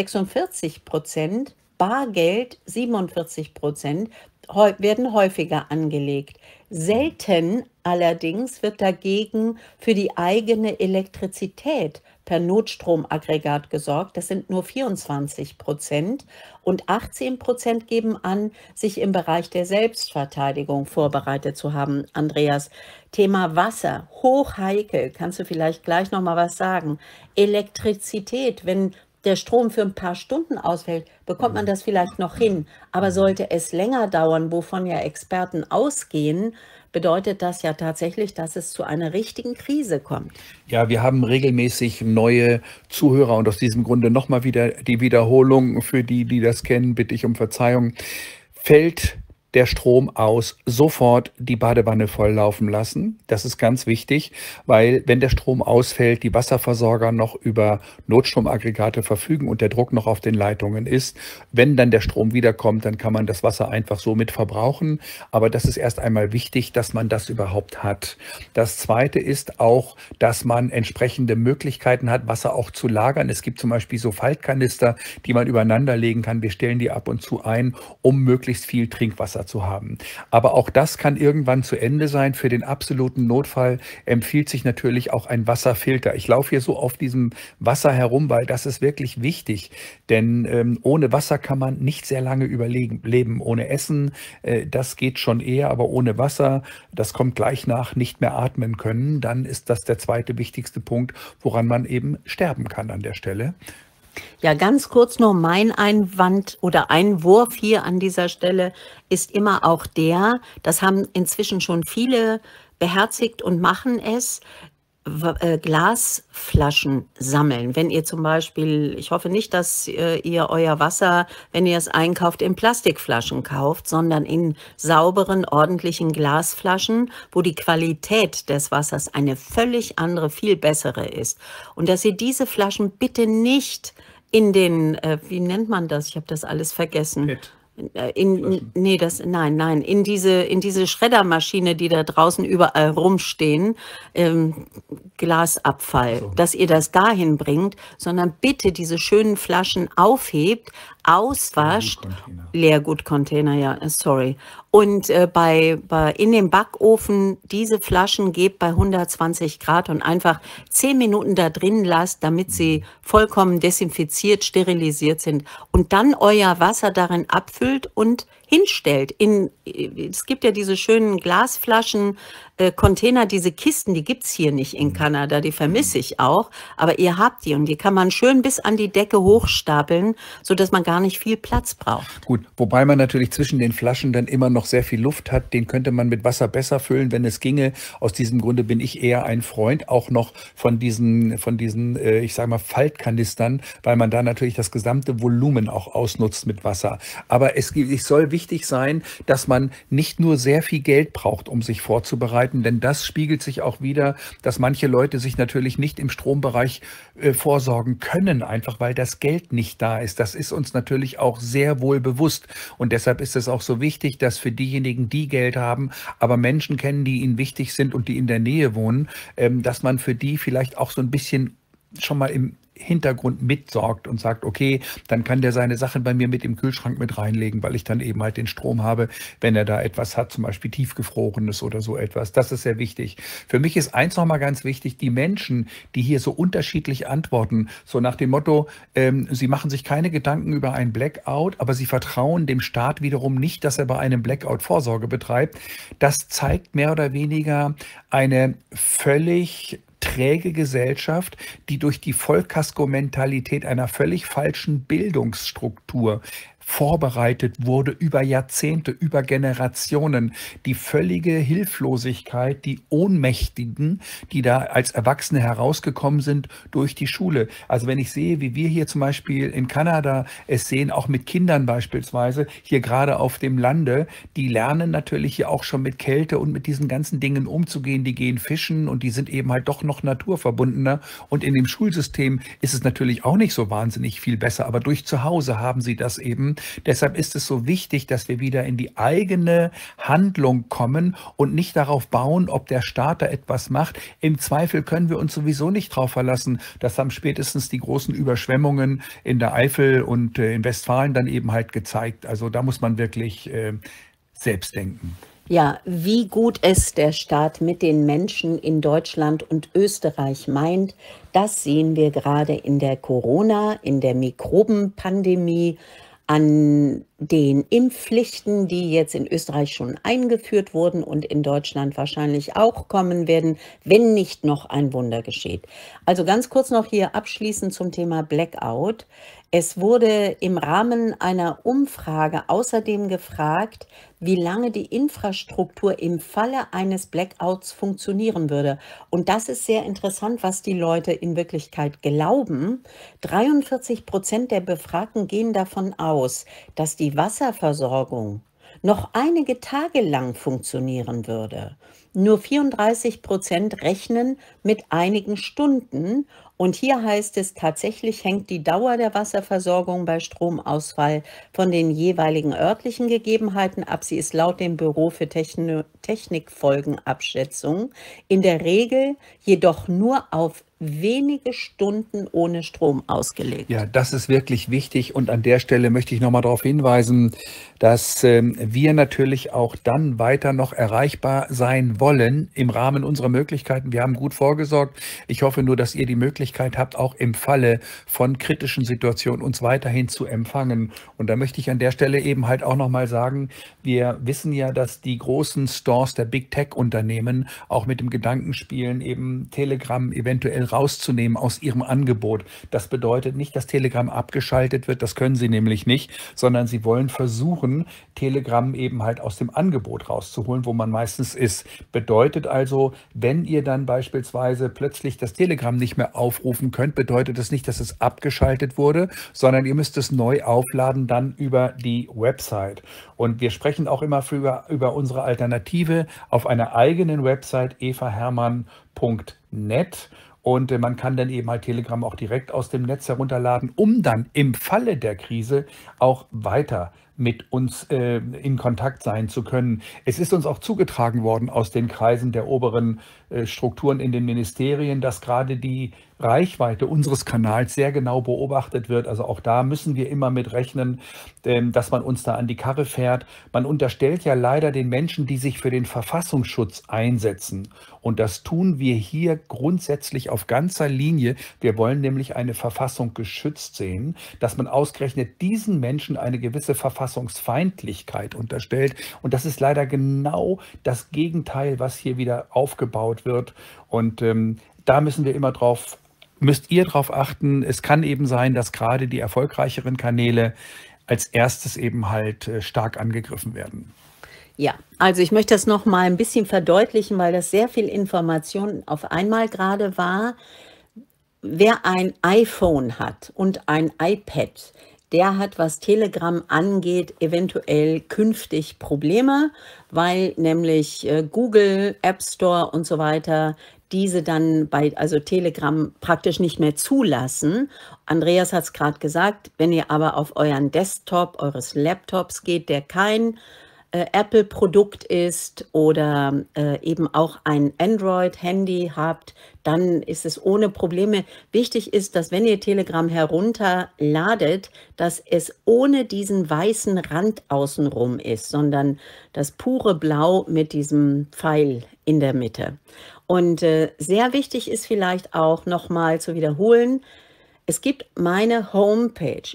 46%, Bargeld 47% werden häufiger angelegt. Selten allerdings wird dagegen für die eigene Elektrizität per Notstromaggregat gesorgt. Das sind nur 24% und 18% geben an, sich im Bereich der Selbstverteidigung vorbereitet zu haben. Andreas, Thema Wasser, hochheikel. Kannst du vielleicht gleich noch mal was sagen? Elektrizität, wenn der Strom für ein paar Stunden ausfällt, bekommt man das vielleicht noch hin. Aber sollte es länger dauern, wovon ja Experten ausgehen, bedeutet das ja tatsächlich, dass es zu einer richtigen Krise kommt. Ja, wir haben regelmäßig neue Zuhörer und aus diesem Grunde nochmal wieder die Wiederholung. Für die, die das kennen, bitte ich um Verzeihung. Fällt der Strom aus, sofort die Badewanne volllaufen lassen. Das ist ganz wichtig, weil wenn der Strom ausfällt, die Wasserversorger noch über Notstromaggregate verfügen und der Druck noch auf den Leitungen ist. Wenn dann der Strom wiederkommt, dann kann man das Wasser einfach so mit verbrauchen. Aber das ist erst einmal wichtig, dass man das überhaupt hat. Das Zweite ist auch, dass man entsprechende Möglichkeiten hat, Wasser auch zu lagern. Es gibt zum Beispiel so Faltkanister, die man übereinander legen kann. Wir stellen die ab und zu ein, um möglichst viel Trinkwasser zu haben. Aber auch das kann irgendwann zu Ende sein. Für den absoluten Notfall empfiehlt sich natürlich auch ein Wasserfilter. Ich laufe hier so auf diesem Wasser herum, weil das ist wirklich wichtig. Denn ohne Wasser kann man nicht sehr lange überleben. Ohne Essen, das geht schon eher, aber ohne Wasser, das kommt gleich nach, nicht mehr atmen können. Dann ist das der zweite wichtigste Punkt, woran man eben sterben kann an der Stelle. Ja, ganz kurz nur mein Einwand oder Einwurf hier an dieser Stelle ist immer auch der, das haben inzwischen schon viele beherzigt und machen es, Glasflaschen sammeln. Wenn ihr zum Beispiel, ich hoffe nicht, dass ihr euer Wasser, wenn ihr es einkauft, in Plastikflaschen kauft, sondern in sauberen, ordentlichen Glasflaschen, wo die Qualität des Wassers eine völlig andere, viel bessere ist. Und dass ihr diese Flaschen bitte nicht in den, wie nennt man das? Ich habe das alles vergessen. PET. Nein, in diese Schreddermaschine, die da draußen überall rumstehen, Glasabfall, So. dass ihr das dahin bringt, sondern bitte diese schönen Flaschen aufhebt, auswascht, Leergutcontainer, ja, sorry. Und in den Backofen diese Flaschen gebt bei 120 Grad und einfach 10 Minuten da drin lasst, damit sie vollkommen desinfiziert, sterilisiert sind. Und dann euer Wasser darin abfüllt und hinstellt. Es gibt ja diese schönen Glasflaschen, Container, diese Kisten, die gibt's hier nicht in Kanada, die vermisse ich auch. Aber ihr habt die und die kann man schön bis an die Decke hochstapeln, sodass man gar nicht viel Platz braucht. Gut, wobei man natürlich zwischen den Flaschen dann immer noch sehr viel Luft hat. Den könnte man mit Wasser besser füllen, wenn es ginge. Aus diesem Grunde bin ich eher ein Freund auch noch von diesen ich sage mal, Faltkanistern, weil man da natürlich das gesamte Volumen auch ausnutzt mit Wasser. Aber es soll wichtig sein, dass man nicht nur sehr viel Geld braucht, um sich vorzubereiten, denn das spiegelt sich auch wieder, dass manche Leute sich natürlich nicht im Strombereich vorsorgen können, einfach weil das Geld nicht da ist. Das ist uns natürlich auch sehr wohl bewusst und deshalb ist es auch so wichtig, dass für diejenigen, die Geld haben, aber Menschen kennen, die ihnen wichtig sind und die in der Nähe wohnen, dass man für die vielleicht auch so ein bisschen schon mal im Hintergrund mitsorgt und sagt, okay, dann kann der seine Sachen bei mir mit im Kühlschrank mit reinlegen, weil ich dann eben halt den Strom habe, wenn er da etwas hat, zum Beispiel tiefgefrorenes oder so etwas. Das ist sehr wichtig. Für mich ist eins nochmal ganz wichtig, die Menschen, die hier so unterschiedlich antworten, so nach dem Motto, sie machen sich keine Gedanken über ein Blackout, aber sie vertrauen dem Staat wiederum nicht, dass er bei einem Blackout Vorsorge betreibt. Das zeigt mehr oder weniger eine völlig träge Gesellschaft, die durch die Vollkasko-Mentalität einer völlig falschen Bildungsstruktur vorbereitet wurde über Jahrzehnte, über Generationen. Die völlige Hilflosigkeit, die Ohnmächtigen, die da als Erwachsene herausgekommen sind durch die Schule. Also wenn ich sehe, wie wir hier zum Beispiel in Kanada es sehen, auch mit Kindern beispielsweise, hier gerade auf dem Lande, die lernen natürlich hier auch schon mit Kälte und mit diesen ganzen Dingen umzugehen. Die gehen fischen und die sind eben halt doch noch naturverbundener. Und in dem Schulsystem ist es natürlich auch nicht so wahnsinnig viel besser, aber durch zu Hause haben sie das eben. Deshalb ist es so wichtig, dass wir wieder in die eigene Handlung kommen und nicht darauf bauen, ob der Staat da etwas macht. Im Zweifel können wir uns sowieso nicht drauf verlassen. Das haben spätestens die großen Überschwemmungen in der Eifel und in Westfalen dann eben halt gezeigt. Also da muss man wirklich selbst denken. Ja, wie gut es der Staat mit den Menschen in Deutschland und Österreich meint, das sehen wir gerade in der Mikrobenpandemie, an den Impfpflichten, die jetzt in Österreich schon eingeführt wurden und in Deutschland wahrscheinlich auch kommen werden, wenn nicht noch ein Wunder geschieht. Also ganz kurz noch hier abschließend zum Thema Blackout. Es wurde im Rahmen einer Umfrage außerdem gefragt, wie lange die Infrastruktur im Falle eines Blackouts funktionieren würde. Und das ist sehr interessant, was die Leute in Wirklichkeit glauben. 43% der Befragten gehen davon aus, dass die Wasserversorgung noch einige Tage lang funktionieren würde. Nur 34% rechnen mit einigen Stunden. Und hier heißt es, tatsächlich hängt die Dauer der Wasserversorgung bei Stromausfall von den jeweiligen örtlichen Gegebenheiten ab. Sie ist laut dem Büro für Technikfolgenabschätzung in der Regel jedoch nur auf wenige Stunden ohne Strom ausgelegt. Ja, das ist wirklich wichtig und an der Stelle möchte ich nochmal darauf hinweisen, dass wir natürlich auch dann weiter noch erreichbar sein wollen im Rahmen unserer Möglichkeiten. Wir haben gut vorgesorgt. Ich hoffe nur, dass ihr die Möglichkeit habt, auch im Falle von kritischen Situationen uns weiterhin zu empfangen. Und da möchte ich an der Stelle eben halt auch nochmal sagen, wir wissen ja, dass die großen Stores der Big Tech Unternehmen auch mit dem Gedanken spielen, eben Telegram eventuell rauszunehmen aus ihrem Angebot. Das bedeutet nicht, dass Telegram abgeschaltet wird, das können sie nämlich nicht, sondern sie wollen versuchen, Telegram eben halt aus dem Angebot rauszuholen, wo man meistens ist. Bedeutet also, wenn ihr dann beispielsweise plötzlich das Telegram nicht mehr aufrufen könnt, bedeutet das nicht, dass es abgeschaltet wurde, sondern ihr müsst es neu aufladen dann über die Website. Und wir sprechen auch immer über unsere Alternative auf einer eigenen Website evahermann.net. Und man kann dann eben halt Telegram auch direkt aus dem Netz herunterladen, um dann im Falle der Krise auch weiter mit uns in Kontakt sein zu können. Es ist uns auch zugetragen worden aus den Kreisen der oberen Strukturen in den Ministerien, dass gerade die Reichweite unseres Kanals sehr genau beobachtet wird. Also auch da müssen wir immer mit rechnen, dass man uns da an die Karre fährt. Man unterstellt ja leider den Menschen, die sich für den Verfassungsschutz einsetzen. Und das tun wir hier grundsätzlich auf ganzer Linie. Wir wollen nämlich eine Verfassung geschützt sehen, dass man ausgerechnet diesen Menschen eine gewisse Verfassungsfeindlichkeit unterstellt. Und das ist leider genau das Gegenteil, was hier wieder aufgebaut wird. Und da müssen wir immer müsst ihr drauf achten. Es kann eben sein, dass gerade die erfolgreicheren Kanäle als erstes eben halt stark angegriffen werden. Ja, also ich möchte das noch mal ein bisschen verdeutlichen, weil das sehr viel Information auf einmal gerade war. Wer ein iPhone hat und ein iPad, der hat, was Telegram angeht, eventuell künftig Probleme, weil nämlich Google, App Store und so weiter diese dann also Telegram praktisch nicht mehr zulassen. Andreas hat es gerade gesagt, wenn ihr aber auf euren Desktop eures Laptops geht, der kein Apple-Produkt ist oder eben auch ein Android-Handy habt, dann ist es ohne Probleme. Wichtig ist, dass wenn ihr Telegram herunterladet, dass es ohne diesen weißen Rand außenrum ist, sondern das pure Blau mit diesem Pfeil in der Mitte. Und sehr wichtig ist vielleicht auch nochmal zu wiederholen, es gibt meine Homepage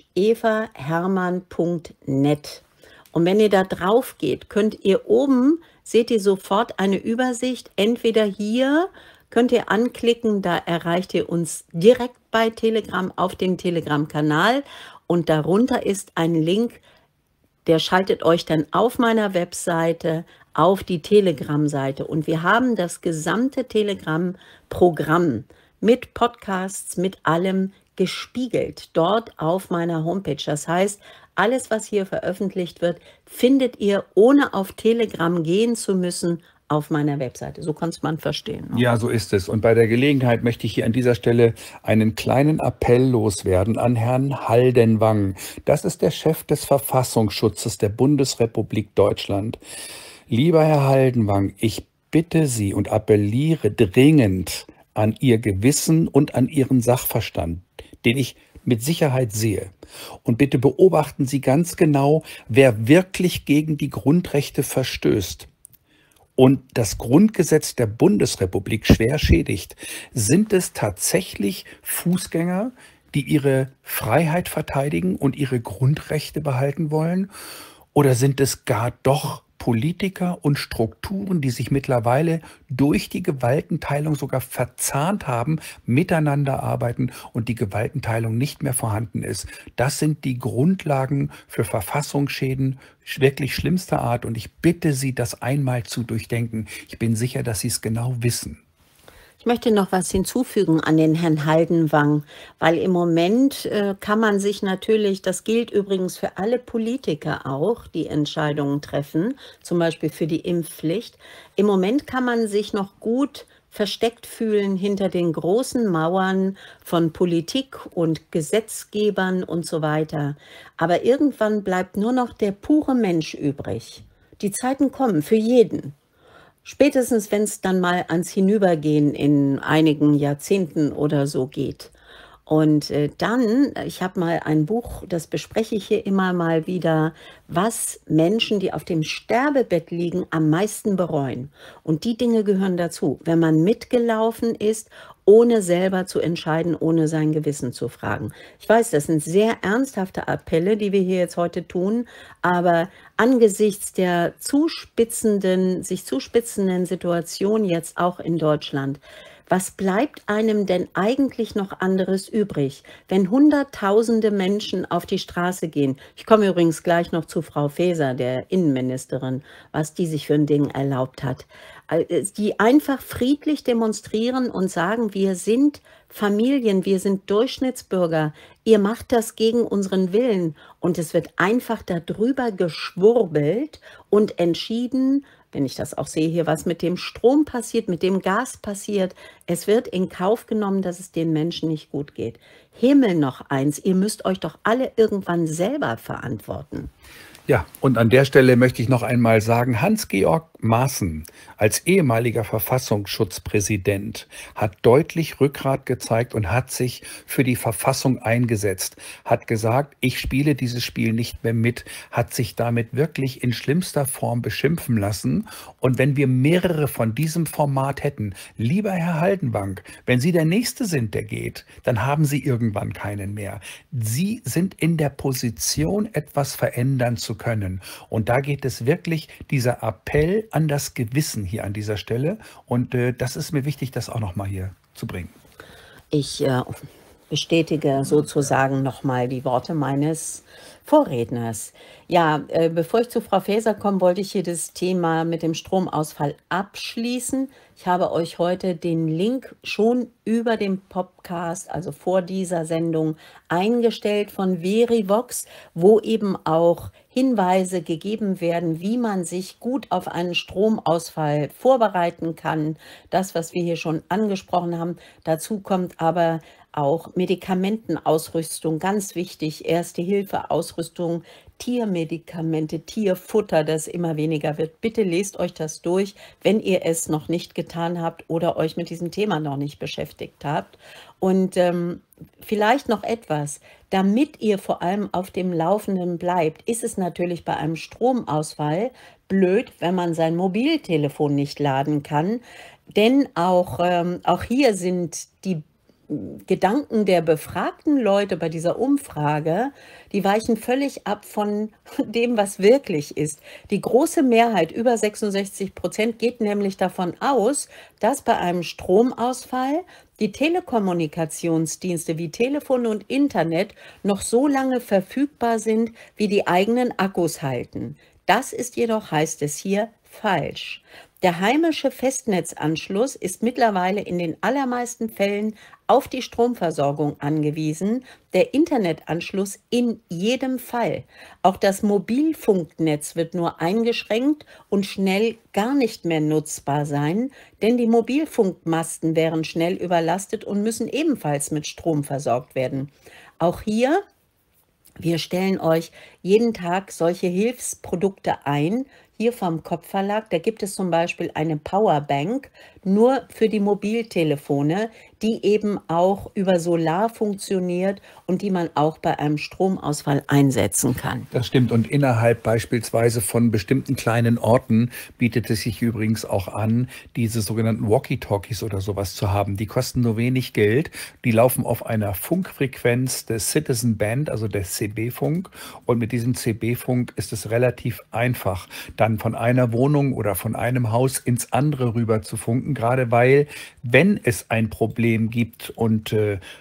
evahermann.net. Und wenn ihr da drauf geht, könnt ihr oben, seht ihr sofort eine Übersicht. Entweder hier könnt ihr anklicken, da erreicht ihr uns direkt bei Telegram auf dem Telegram-Kanal. Und darunter ist ein Link, der schaltet euch dann auf meiner Webseite auf die Telegram-Seite. Und wir haben das gesamte Telegram-Programm mit Podcasts, mit allem gespiegelt, dort auf meiner Homepage. Das heißt, alles, was hier veröffentlicht wird, findet ihr, ohne auf Telegram gehen zu müssen, auf meiner Webseite. So kann es man verstehen. Ne? Ja, so ist es. Und bei der Gelegenheit möchte ich hier an dieser Stelle einen kleinen Appell loswerden an Herrn Haldenwang. Das ist der Chef des Verfassungsschutzes der Bundesrepublik Deutschland. Lieber Herr Haldenwang, ich bitte Sie und appelliere dringend an Ihr Gewissen und an Ihren Sachverstand, den ich mit Sicherheit sehe. Und bitte beobachten Sie ganz genau, wer wirklich gegen die Grundrechte verstößt. und das Grundgesetz der Bundesrepublik schwer schädigt, sind es tatsächlich Fußgänger, die ihre Freiheit verteidigen und ihre Grundrechte behalten wollen? Oder sind es gar doch Politiker und Strukturen, die sich mittlerweile durch die Gewaltenteilung sogar verzahnt haben, miteinander arbeiten und die Gewaltenteilung nicht mehr vorhanden ist? Das sind die Grundlagen für Verfassungsschäden wirklich schlimmster Art und ich bitte Sie, das einmal zu durchdenken. Ich bin sicher, dass Sie es genau wissen. Ich möchte noch was hinzufügen an den Herrn Haldenwang, weil im Moment kann man sich natürlich, das gilt übrigens für alle Politiker auch, die Entscheidungen treffen, zum Beispiel für die Impfpflicht. Im Moment kann man sich noch gut versteckt fühlen hinter den großen Mauern von Politik und Gesetzgebern und so weiter. Aber irgendwann bleibt nur noch der pure Mensch übrig. Die Zeiten kommen für jeden. Spätestens, wenn es dann mal ans Hinübergehen in einigen Jahrzehnten oder so geht. Und dann, ich habe mal ein Buch, das bespreche ich hier immer mal wieder, was Menschen, die auf dem Sterbebett liegen, am meisten bereuen. Und die Dinge gehören dazu, wenn man mitgelaufen ist, ohne selber zu entscheiden, ohne sein Gewissen zu fragen. Ich weiß, das sind sehr ernsthafte Appelle, die wir hier jetzt heute tun, aber angesichts der sich zuspitzenden Situation jetzt auch in Deutschland, was bleibt einem denn eigentlich noch anderes übrig, wenn Hunderttausende Menschen auf die Straße gehen? Ich komme übrigens gleich noch zu Frau Faeser, der Innenministerin, was die sich für ein Ding erlaubt hat. Die einfach friedlich demonstrieren und sagen, wir sind Familien, wir sind Durchschnittsbürger, ihr macht das gegen unseren Willen. Und es wird einfach darüber geschwurbelt und entschieden, wenn ich das auch sehe hier, was mit dem Strom passiert, mit dem Gas passiert. Es wird in Kauf genommen, dass es den Menschen nicht gut geht. Himmel noch eins, ihr müsst euch doch alle irgendwann selber verantworten. Ja, und an der Stelle möchte ich noch einmal sagen, Hans-Georg Maaßen als ehemaliger Verfassungsschutzpräsident hat deutlich Rückgrat gezeigt und hat sich für die Verfassung eingesetzt, hat gesagt, ich spiele dieses Spiel nicht mehr mit, hat sich damit wirklich in schlimmster Form beschimpfen lassen. Und wenn wir mehrere von diesem Format hätten, lieber Herr Haldenwang, wenn Sie der Nächste sind, der geht, dann haben Sie irgendwann keinen mehr. Sie sind in der Position, etwas verändern zu können. Und da geht es wirklich, dieser Appell an das Gewissen hier an dieser Stelle. Und das ist mir wichtig, das auch nochmal hier zu bringen. Ich bestätige sozusagen nochmal die Worte meines Vorredners. Ja, bevor ich zu Frau Faeser komme, wollte ich hier das Thema mit dem Stromausfall abschließen. Ich habe euch heute den Link schon über dem Podcast, also vor dieser Sendung, eingestellt von Verivox, wo eben auch Hinweise gegeben werden, wie man sich gut auf einen Stromausfall vorbereiten kann. Das, was wir hier schon angesprochen haben. Dazu kommt aber auch Medikamentenausrüstung, ganz wichtig, Erste-Hilfe-Ausrüstung, Tiermedikamente, Tierfutter, das immer weniger wird. Bitte lest euch das durch, wenn ihr es noch nicht getan habt oder euch mit diesem Thema noch nicht beschäftigt habt. Und vielleicht noch etwas, damit ihr vor allem auf dem Laufenden bleibt, ist es natürlich bei einem Stromausfall blöd, wenn man sein Mobiltelefon nicht laden kann. Denn auch hier sind die Gedanken der befragten Leute bei dieser Umfrage, die weichen völlig ab von dem, was wirklich ist. Die große Mehrheit, über 66%, geht nämlich davon aus, dass bei einem Stromausfall die Telekommunikationsdienste wie Telefon und Internet noch so lange verfügbar sind, wie die eigenen Akkus halten. Das ist jedoch, heißt es hier, falsch. Der heimische Festnetzanschluss ist mittlerweile in den allermeisten Fällen auf die Stromversorgung angewiesen, der Internetanschluss in jedem Fall. Auch das Mobilfunknetz wird nur eingeschränkt und schnell gar nicht mehr nutzbar sein, denn die Mobilfunkmasten wären schnell überlastet und müssen ebenfalls mit Strom versorgt werden. Auch hier, wir stellen euch jeden Tag solche Hilfsprodukte ein, hier vom Kopfverlag. Da gibt es zum Beispiel eine Powerbank, nur für die Mobiltelefone, die eben auch über Solar funktioniert und die man auch bei einem Stromausfall einsetzen kann. Das stimmt. Und innerhalb beispielsweise von bestimmten kleinen Orten bietet es sich übrigens auch an, diese sogenannten Walkie-Talkies oder sowas zu haben. Die kosten nur wenig Geld. Die laufen auf einer Funkfrequenz des Citizen Band, also des CB-Funk. Und mit diesem CB-Funk ist es relativ einfach, dann von einer Wohnung oder von einem Haus ins andere rüber zu funken, gerade weil, wenn es ein Problem gibt und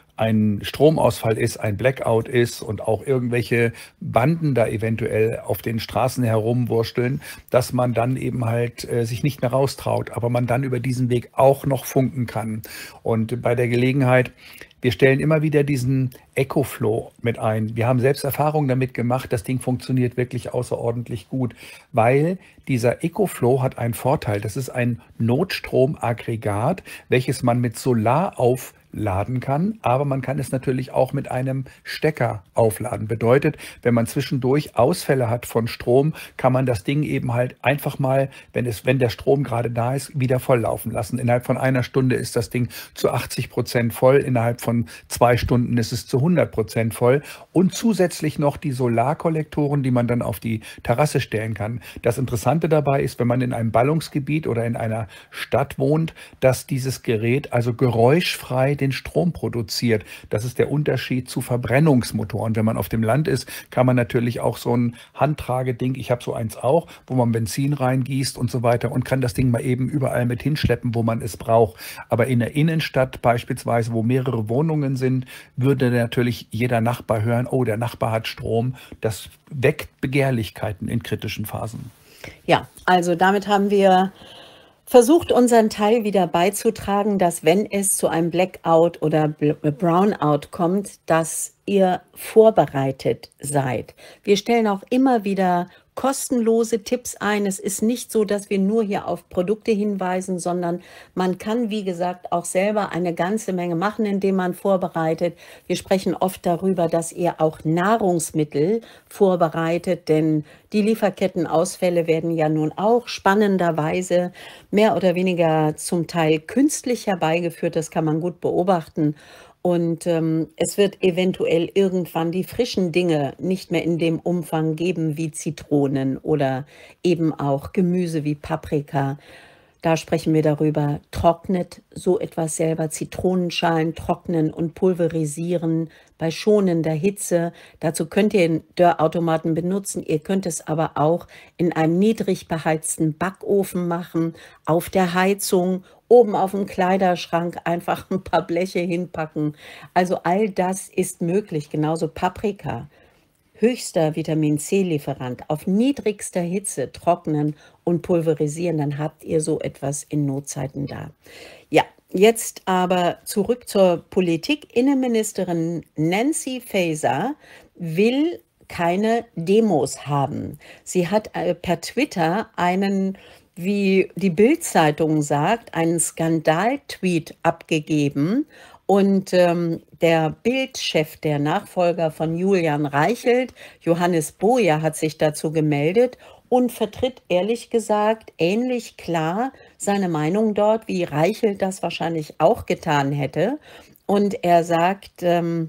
ein Stromausfall ist, ein Blackout ist und auch irgendwelche Banden da eventuell auf den Straßen herumwursteln, dass man dann eben halt sich nicht mehr raustraut, aber man dann über diesen Weg auch noch funken kann. Und bei der Gelegenheit, wir stellen immer wieder diesen EcoFlow mit ein. Wir haben selbst Erfahrungen damit gemacht. Das Ding funktioniert wirklich außerordentlich gut, weil dieser EcoFlow hat einen Vorteil. Das ist ein Notstromaggregat, welches man mit Solar aufladen kann, aber man kann es natürlich auch mit einem Stecker aufladen. Bedeutet, wenn man zwischendurch Ausfälle hat von Strom, kann man das Ding eben halt einfach mal, wenn der Strom gerade da ist, wieder volllaufen lassen. Innerhalb von einer Stunde ist das Ding zu 80% voll, innerhalb von 2 Stunden ist es zu 100% voll und zusätzlich noch die Solarkollektoren, die man dann auf die Terrasse stellen kann. Das Interessante dabei ist, wenn man in einem Ballungsgebiet oder in einer Stadt wohnt, dass dieses Gerät also geräuschfrei den Strom produziert. Das ist der Unterschied zu Verbrennungsmotoren. Wenn man auf dem Land ist, kann man natürlich auch so ein Handtrageding, ich habe so eins auch, wo man Benzin reingießt und so weiter und kann das Ding mal eben überall mit hinschleppen, wo man es braucht. Aber in der Innenstadt beispielsweise, wo mehrere Wohnungen sind, würde natürlich jeder Nachbar hören, oh, der Nachbar hat Strom. Das weckt Begehrlichkeiten in kritischen Phasen. Ja, also damit haben wir versucht, unseren Teil wieder beizutragen, dass wenn es zu einem Blackout oder Brownout kommt, dass ihr vorbereitet seid. Wir stellen auch immer wieder kostenlose Tipps ein. Es ist nicht so, dass wir nur hier auf Produkte hinweisen, sondern man kann, wie gesagt, auch selber eine ganze Menge machen, indem man vorbereitet. Wir sprechen oft darüber, dass ihr auch Nahrungsmittel vorbereitet, denn die Lieferkettenausfälle werden ja nun auch spannenderweise mehr oder weniger zum Teil künstlich herbeigeführt. Das kann man gut beobachten. Und es wird eventuell irgendwann die frischen Dinge nicht mehr in dem Umfang geben wie Zitronen oder eben auch Gemüse wie Paprika. Da sprechen wir darüber, trocknet so etwas selber, Zitronenschalen trocknen und pulverisieren bei schonender Hitze. Dazu könnt ihr einen Dörrautomaten benutzen. Ihr könnt es aber auch in einem niedrig beheizten Backofen machen, auf der Heizung, oben auf dem Kleiderschrank einfach ein paar Bleche hinpacken. Also all das ist möglich, genauso Paprika. Höchster Vitamin-C-Lieferant, auf niedrigster Hitze trocknen und pulverisieren, dann habt ihr so etwas in Notzeiten da. Ja, jetzt aber zurück zur Politik. Innenministerin Nancy Faeser will keine Demos haben. Sie hat per Twitter einen, wie die Bild-Zeitung sagt, einen Skandal-Tweet abgegeben. Und der Bild-Chef, der Nachfolger von Julian Reichelt, Johannes Bojer, hat sich dazu gemeldet und vertritt ehrlich gesagt ähnlich klar seine Meinung dort, wie Reichelt das wahrscheinlich auch getan hätte. Und er sagt,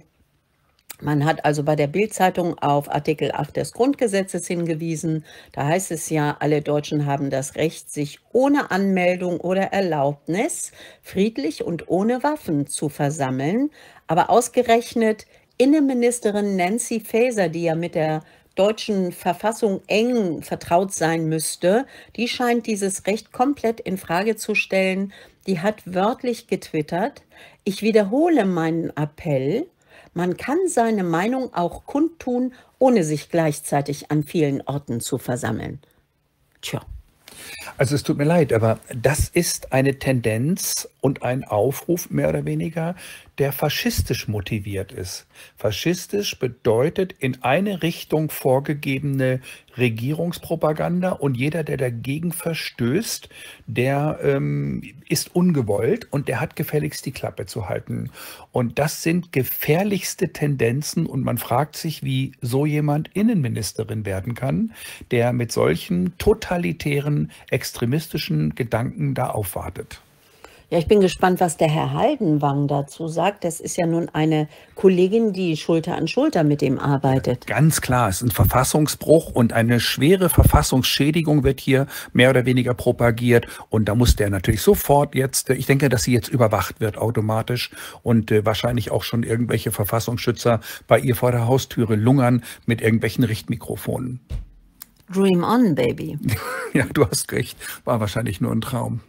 man hat also bei der Bild-Zeitung auf Artikel 8 des Grundgesetzes hingewiesen. Da heißt es ja, alle Deutschen haben das Recht, sich ohne Anmeldung oder Erlaubnis friedlich und ohne Waffen zu versammeln. Aber ausgerechnet Innenministerin Nancy Faeser, die ja mit der deutschen Verfassung eng vertraut sein müsste, die scheint dieses Recht komplett in Frage zu stellen. Die hat wörtlich getwittert: Ich wiederhole meinen Appell. Man kann seine Meinung auch kundtun, ohne sich gleichzeitig an vielen Orten zu versammeln. Tja. Also es tut mir leid, aber das ist eine Tendenz und ein Aufruf mehr oder weniger, der faschistisch motiviert ist. Faschistisch bedeutet in eine Richtung vorgegebene Regierungspropaganda und jeder, der dagegen verstößt, der ist ungewollt und der hat gefälligst die Klappe zu halten. Und das sind gefährlichste Tendenzen und man fragt sich, wie so jemand Innenministerin werden kann, der mit solchen totalitären, extremistischen Gedanken da aufwartet. Ja, ich bin gespannt, was der Herr Haldenwang dazu sagt. Das ist ja nun eine Kollegin, die Schulter an Schulter mit ihm arbeitet. Ganz klar, es ist ein Verfassungsbruch und eine schwere Verfassungsschädigung wird hier mehr oder weniger propagiert. Und da muss der natürlich sofort jetzt, ich denke, dass sie jetzt überwacht wird automatisch und wahrscheinlich auch schon irgendwelche Verfassungsschützer bei ihr vor der Haustüre lungern mit irgendwelchen Richtmikrofonen. Dream on, baby. Ja, du hast recht, war wahrscheinlich nur ein Traum.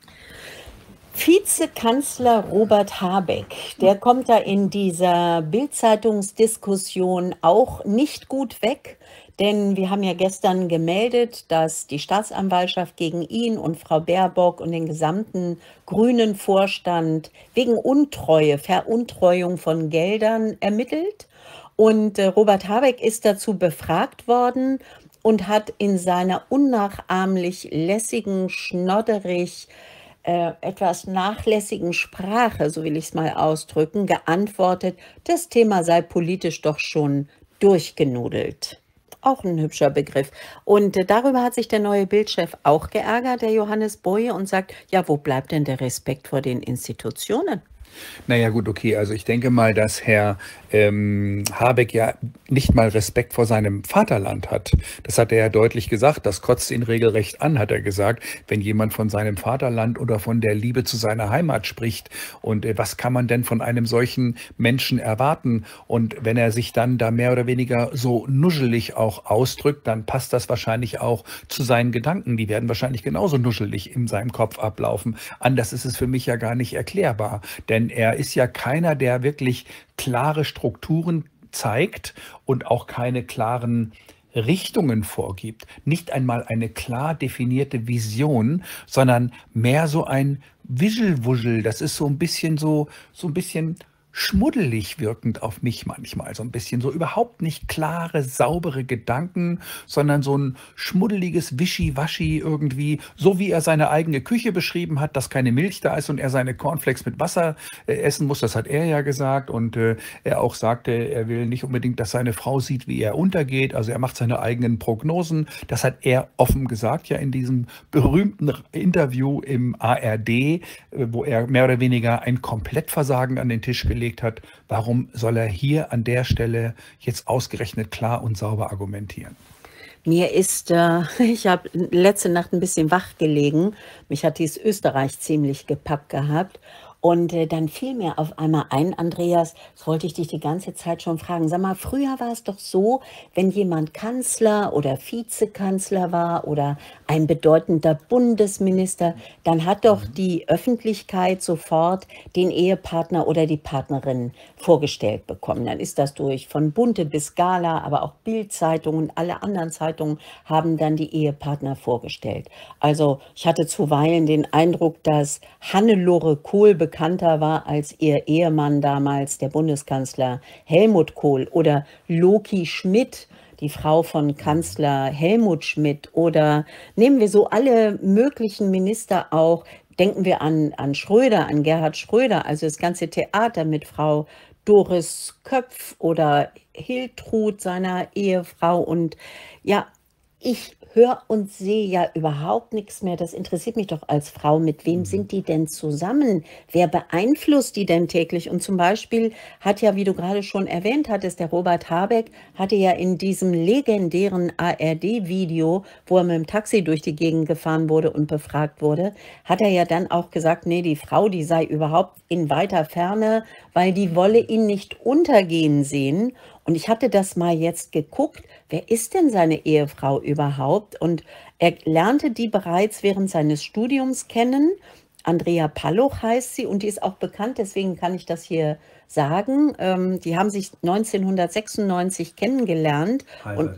Vizekanzler Robert Habeck, der kommt da in dieser Bild-Zeitungsdiskussion auch nicht gut weg, denn wir haben ja gestern gemeldet, dass die Staatsanwaltschaft gegen ihn und Frau Baerbock und den gesamten grünen Vorstand wegen Untreue, Veruntreuung von Geldern ermittelt. Und Robert Habeck ist dazu befragt worden und hat in seiner unnachahmlich lässigen, schnodderig, etwas nachlässigen Sprache, so will ich es mal ausdrücken, geantwortet, das Thema sei politisch doch schon durchgenudelt. Auch ein hübscher Begriff. Und darüber hat sich der neue Bildchef auch geärgert, der Johannes Boye, und sagt, ja, wo bleibt denn der Respekt vor den Institutionen? Naja, gut, okay. Also ich denke mal, dass Herr Habeck ja nicht mal Respekt vor seinem Vaterland hat. Das hat er ja deutlich gesagt. Das kotzt ihn regelrecht an, hat er gesagt, wenn jemand von seinem Vaterland oder von der Liebe zu seiner Heimat spricht. Und was kann man denn von einem solchen Menschen erwarten? Und wenn er sich dann da mehr oder weniger so nuschelig auch ausdrückt, dann passt das wahrscheinlich auch zu seinen Gedanken. Die werden wahrscheinlich genauso nuschelig in seinem Kopf ablaufen. Anders ist es für mich ja gar nicht erklärbar. Denn er ist ja keiner, der wirklich klare Strukturen zeigt und auch keine klaren Richtungen vorgibt. Nicht einmal eine klar definierte Vision, sondern mehr so ein Wischelwuschel. Das ist so ein bisschen schmuddelig wirkend auf mich manchmal. So ein bisschen so überhaupt nicht klare, saubere Gedanken, sondern so ein schmuddeliges Wischiwaschi irgendwie, so wie er seine eigene Küche beschrieben hat, dass keine Milch da ist und er seine Cornflakes mit Wasser essen muss. Das hat er ja gesagt. Und er auch sagte, er will nicht unbedingt, dass seine Frau sieht, wie er untergeht. Also er macht seine eigenen Prognosen. Das hat er offen gesagt, ja, in diesem berühmten Interview im ARD, wo er mehr oder weniger ein Komplettversagen an den Tisch gelegt hat. Warum soll er hier an der Stelle jetzt ausgerechnet klar und sauber argumentieren? Mir ist, ich habe letzte Nacht ein bisschen wach gelegen. Mich hat dieses Österreich ziemlich gepackt gehabt. Und dann fiel mir auf einmal ein, Andreas, das wollte ich dich die ganze Zeit schon fragen. Sag mal, früher war es doch so, wenn jemand Kanzler oder Vizekanzler war oder ein bedeutender Bundesminister, dann hat doch die Öffentlichkeit sofort den Ehepartner oder die Partnerin vorgestellt bekommen. Dann ist das durch von Bunte bis Gala, aber auch Bild-Zeitungen, alle anderen Zeitungen haben dann die Ehepartner vorgestellt. Also ich hatte zuweilen den Eindruck, dass Hannelore Kohl bekannter war als ihr Ehemann damals, der Bundeskanzler Helmut Kohl, oder Loki Schmidt, die Frau von Kanzler Helmut Schmidt, oder nehmen wir so alle möglichen Minister auch, denken wir an Schröder, an Gerhard Schröder, also das ganze Theater mit Frau Doris Köpf oder Hiltrud, seiner Ehefrau. Und ja, ich höre und sehe ja überhaupt nichts mehr. Das interessiert mich doch als Frau. Mit wem sind die denn zusammen? Wer beeinflusst die denn täglich? Und zum Beispiel hat ja, wie du gerade schon erwähnt hattest, der Robert Habeck hatte ja in diesem legendären ARD-Video, wo er mit dem Taxi durch die Gegend gefahren wurde und befragt wurde, hat er ja dann auch gesagt, nee, die Frau, die sei überhaupt in weiter Ferne, weil die wolle ihn nicht untergehen sehen. Und ich hatte das mal jetzt geguckt, wer ist denn seine Ehefrau überhaupt? Und er lernte die bereits während seines Studiums kennen. Andrea Palloch heißt sie und die ist auch bekannt, deswegen kann ich das hier sagen. Die haben sich 1996 kennengelernt und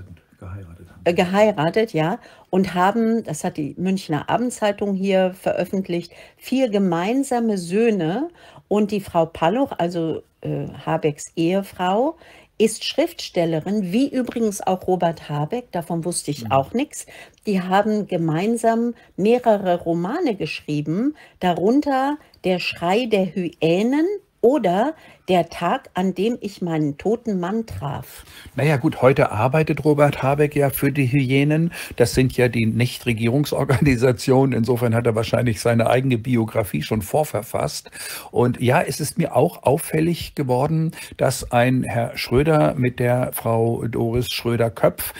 geheiratet, ja, und haben, das hat die Münchner Abendzeitung hier veröffentlicht, 4 gemeinsame Söhne. Und die Frau Palloch, also Habecks Ehefrau, ist Schriftstellerin, wie übrigens auch Robert Habeck, davon wusste ich auch nichts. Die haben gemeinsam mehrere Romane geschrieben, darunter Der Schrei der Hyänen oder der Tag, an dem ich meinen toten Mann traf. Naja gut, heute arbeitet Robert Habeck ja für die Hyänen. Das sind ja die Nichtregierungsorganisationen. Insofern hat er wahrscheinlich seine eigene Biografie schon vorverfasst. Und ja, es ist mir auch auffällig geworden, dass ein Herr Schröder mit der Frau Doris Schröder-Köpf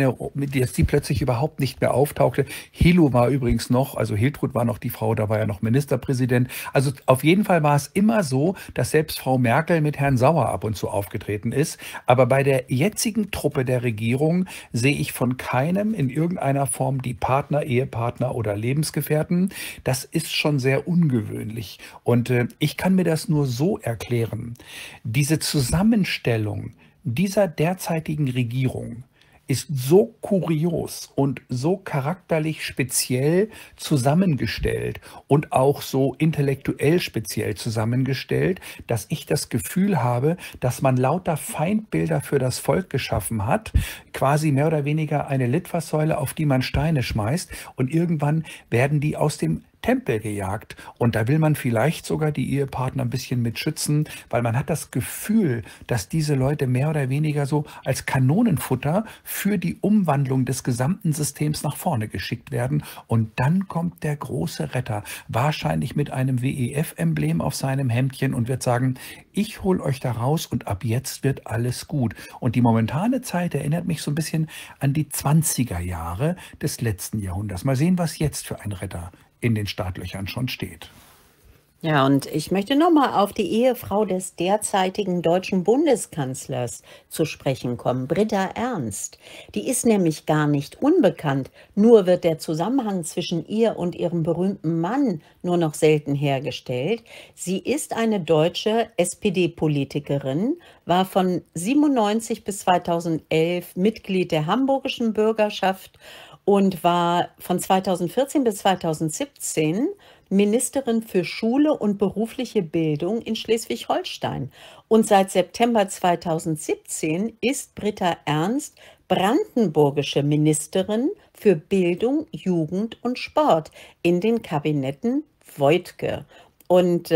dass die plötzlich überhaupt nicht mehr auftauchte. Hilo war übrigens noch, also Hiltrud war noch die Frau, da war ja noch Ministerpräsident. Also auf jeden Fall war es immer so, dass selbst Frau Merkel mit Herrn Sauer ab und zu aufgetreten ist. Aber bei der jetzigen Truppe der Regierung sehe ich von keinem in irgendeiner Form die Partner, Ehepartner oder Lebensgefährten. Das ist schon sehr ungewöhnlich. Und ich kann mir das nur so erklären. Diese Zusammenstellung dieser derzeitigen Regierung ist so kurios und so charakterlich speziell zusammengestellt und auch so intellektuell speziell zusammengestellt, dass ich das Gefühl habe, dass man lauter Feindbilder für das Volk geschaffen hat, quasi mehr oder weniger eine Litfaßsäule, auf die man Steine schmeißt, und irgendwann werden die aus dem Tempel gejagt. Und da will man vielleicht sogar die Ehepartner ein bisschen mit schützen, weil man hat das Gefühl, dass diese Leute mehr oder weniger so als Kanonenfutter für die Umwandlung des gesamten Systems nach vorne geschickt werden. Und dann kommt der große Retter, wahrscheinlich mit einem WEF-Emblem auf seinem Hemdchen, und wird sagen, ich hol euch da raus und ab jetzt wird alles gut. Und die momentane Zeit erinnert mich so ein bisschen an die 20er Jahre des letzten Jahrhunderts. Mal sehen, was jetzt für ein Retter in den Startlöchern schon steht. Ja, und ich möchte nochmal auf die Ehefrau des derzeitigen deutschen Bundeskanzlers zu sprechen kommen, Britta Ernst. Die ist nämlich gar nicht unbekannt, nur wird der Zusammenhang zwischen ihr und ihrem berühmten Mann nur noch selten hergestellt. Sie ist eine deutsche SPD-Politikerin, war von 97 bis 2011 Mitglied der Hamburgischen Bürgerschaft und war von 2014 bis 2017 Ministerin für Schule und berufliche Bildung in Schleswig-Holstein. Und seit September 2017 ist Britta Ernst brandenburgische Ministerin für Bildung, Jugend und Sport in den Kabinetten Woidke. Und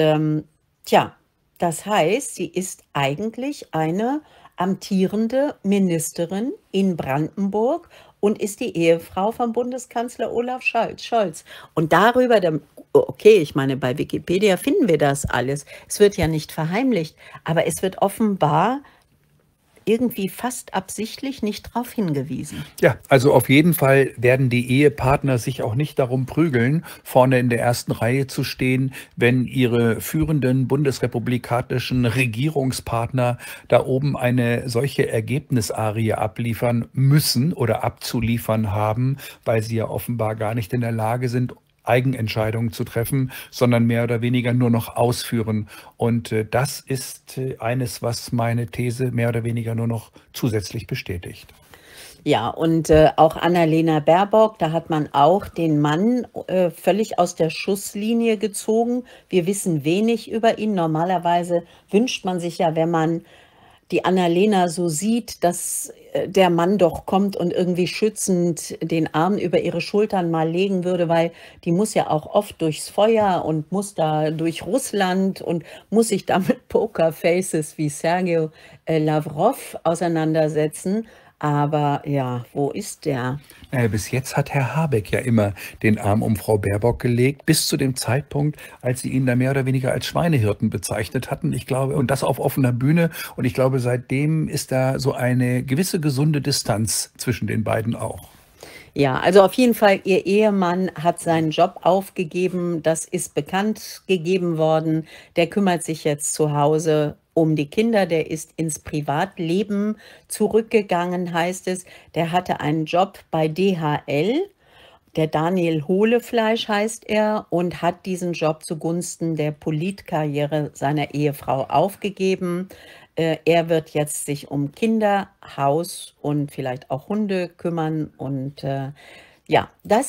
das heißt, sie ist eigentlich eine amtierende Ministerin in Brandenburg und ist die Ehefrau von Bundeskanzler Olaf Scholz. Und darüber, okay, ich meine, bei Wikipedia finden wir das alles. Es wird ja nicht verheimlicht, aber es wird offenbar irgendwie fast absichtlich nicht darauf hingewiesen. Ja, also auf jeden Fall werden die Ehepartner sich auch nicht darum prügeln, vorne in der ersten Reihe zu stehen, wenn ihre führenden bundesrepublikanischen Regierungspartner da oben eine solche Ergebnisarie abliefern müssen oder abzuliefern haben, weil sie ja offenbar gar nicht in der Lage sind, Eigenentscheidungen zu treffen, sondern mehr oder weniger nur noch ausführen. Und das ist eines, was meine These mehr oder weniger nur noch zusätzlich bestätigt. Ja, und auch Annalena Baerbock, da hat man auch den Mann völlig aus der Schusslinie gezogen. Wir wissen wenig über ihn. Normalerweise wünscht man sich ja, wenn man die Annalena so sieht, dass der Mann doch kommt und irgendwie schützend den Arm über ihre Schultern mal legen würde, weil die muss ja auch oft durchs Feuer und muss da durch Russland und muss sich da mit Pokerfaces wie Sergei Lavrov auseinandersetzen. Aber ja, wo ist der? Bis jetzt hat Herr Habeck ja immer den Arm um Frau Baerbock gelegt, bis zu dem Zeitpunkt, als sie ihn da mehr oder weniger als Schweinehirten bezeichnet hatten. Ich glaube, und das auf offener Bühne. Und ich glaube, seitdem ist da so eine gewisse gesunde Distanz zwischen den beiden auch. Ja, also auf jeden Fall, ihr Ehemann hat seinen Job aufgegeben. Das ist bekannt gegeben worden. Der kümmert sich jetzt zu Hause um die Kinder. Der ist ins Privatleben zurückgegangen, heißt es. Der hatte einen Job bei DHL. Der Daniel Hohlefleisch heißt er und hat diesen Job zugunsten der Politkarriere seiner Ehefrau aufgegeben. Er wird jetzt sich um Kinder, Haus und vielleicht auch Hunde kümmern und Ja,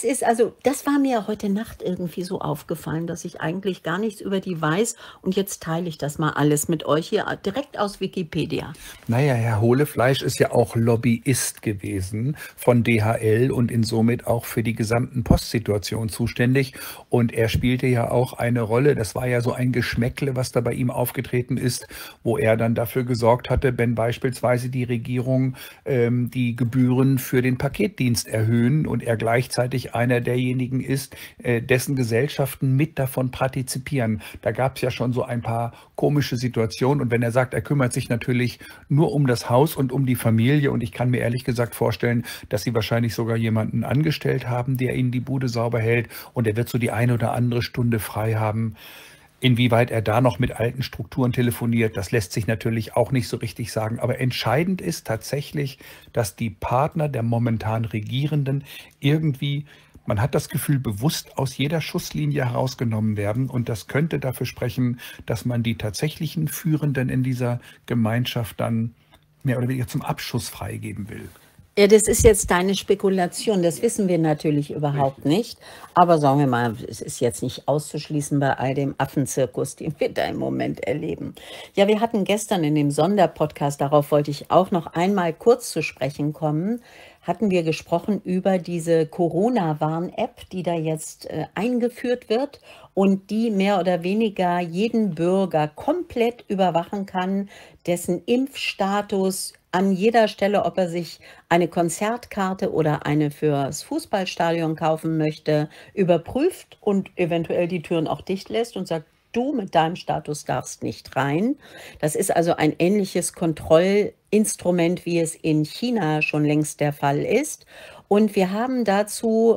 das war mir heute Nacht irgendwie so aufgefallen, dass ich eigentlich gar nichts über die weiß und jetzt teile ich das mal alles mit euch hier direkt aus Wikipedia. Naja, Herr Hohlefleisch ist ja auch Lobbyist gewesen von DHL und somit auch für die gesamten Postsituation zuständig. Und er spielte ja auch eine Rolle, das war ja so ein Geschmäckle, was da bei ihm aufgetreten ist, wo er dann dafür gesorgt hatte, wenn beispielsweise die Regierung die Gebühren für den Paketdienst erhöhen und er gleichzeitig einer derjenigen ist, dessen Gesellschaften mit davon partizipieren. Da gab es ja schon so ein paar komische Situationen. Und wenn er sagt, er kümmert sich natürlich nur um das Haus und um die Familie, und ich kann mir ehrlich gesagt vorstellen, dass sie wahrscheinlich sogar jemanden angestellt haben, der ihnen die Bude sauber hält, und er wird so die eine oder andere Stunde frei haben. Inwieweit er da noch mit alten Strukturen telefoniert, das lässt sich natürlich auch nicht so richtig sagen. Aber entscheidend ist tatsächlich, dass die Partner der momentan Regierenden irgendwie, man hat das Gefühl, bewusst aus jeder Schusslinie herausgenommen werden. Und das könnte dafür sprechen, dass man die tatsächlichen Führenden in dieser Gemeinschaft dann mehr oder weniger zum Abschuss freigeben will. Ja, das ist jetzt deine Spekulation, das wissen wir natürlich überhaupt nicht. Aber sagen wir mal, es ist jetzt nicht auszuschließen bei all dem Affenzirkus, den wir da im Moment erleben. Ja, wir hatten gestern in dem Sonderpodcast, darauf wollte ich auch noch einmal kurz zu sprechen kommen, hatten wir gesprochen über diese Corona-Warn-App, die da jetzt eingeführt wird und die mehr oder weniger jeden Bürger komplett überwachen kann, dessen Impfstatus an jeder Stelle, ob er sich eine Konzertkarte oder eine fürs Fußballstadion kaufen möchte, überprüft und eventuell die Türen auch dicht lässt und sagt, du mit deinem Status darfst nicht rein. Das ist also ein ähnliches Kontrollinstrument, wie es in China schon längst der Fall ist. Und wir haben dazu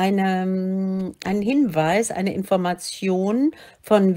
einen Hinweis, eine Information von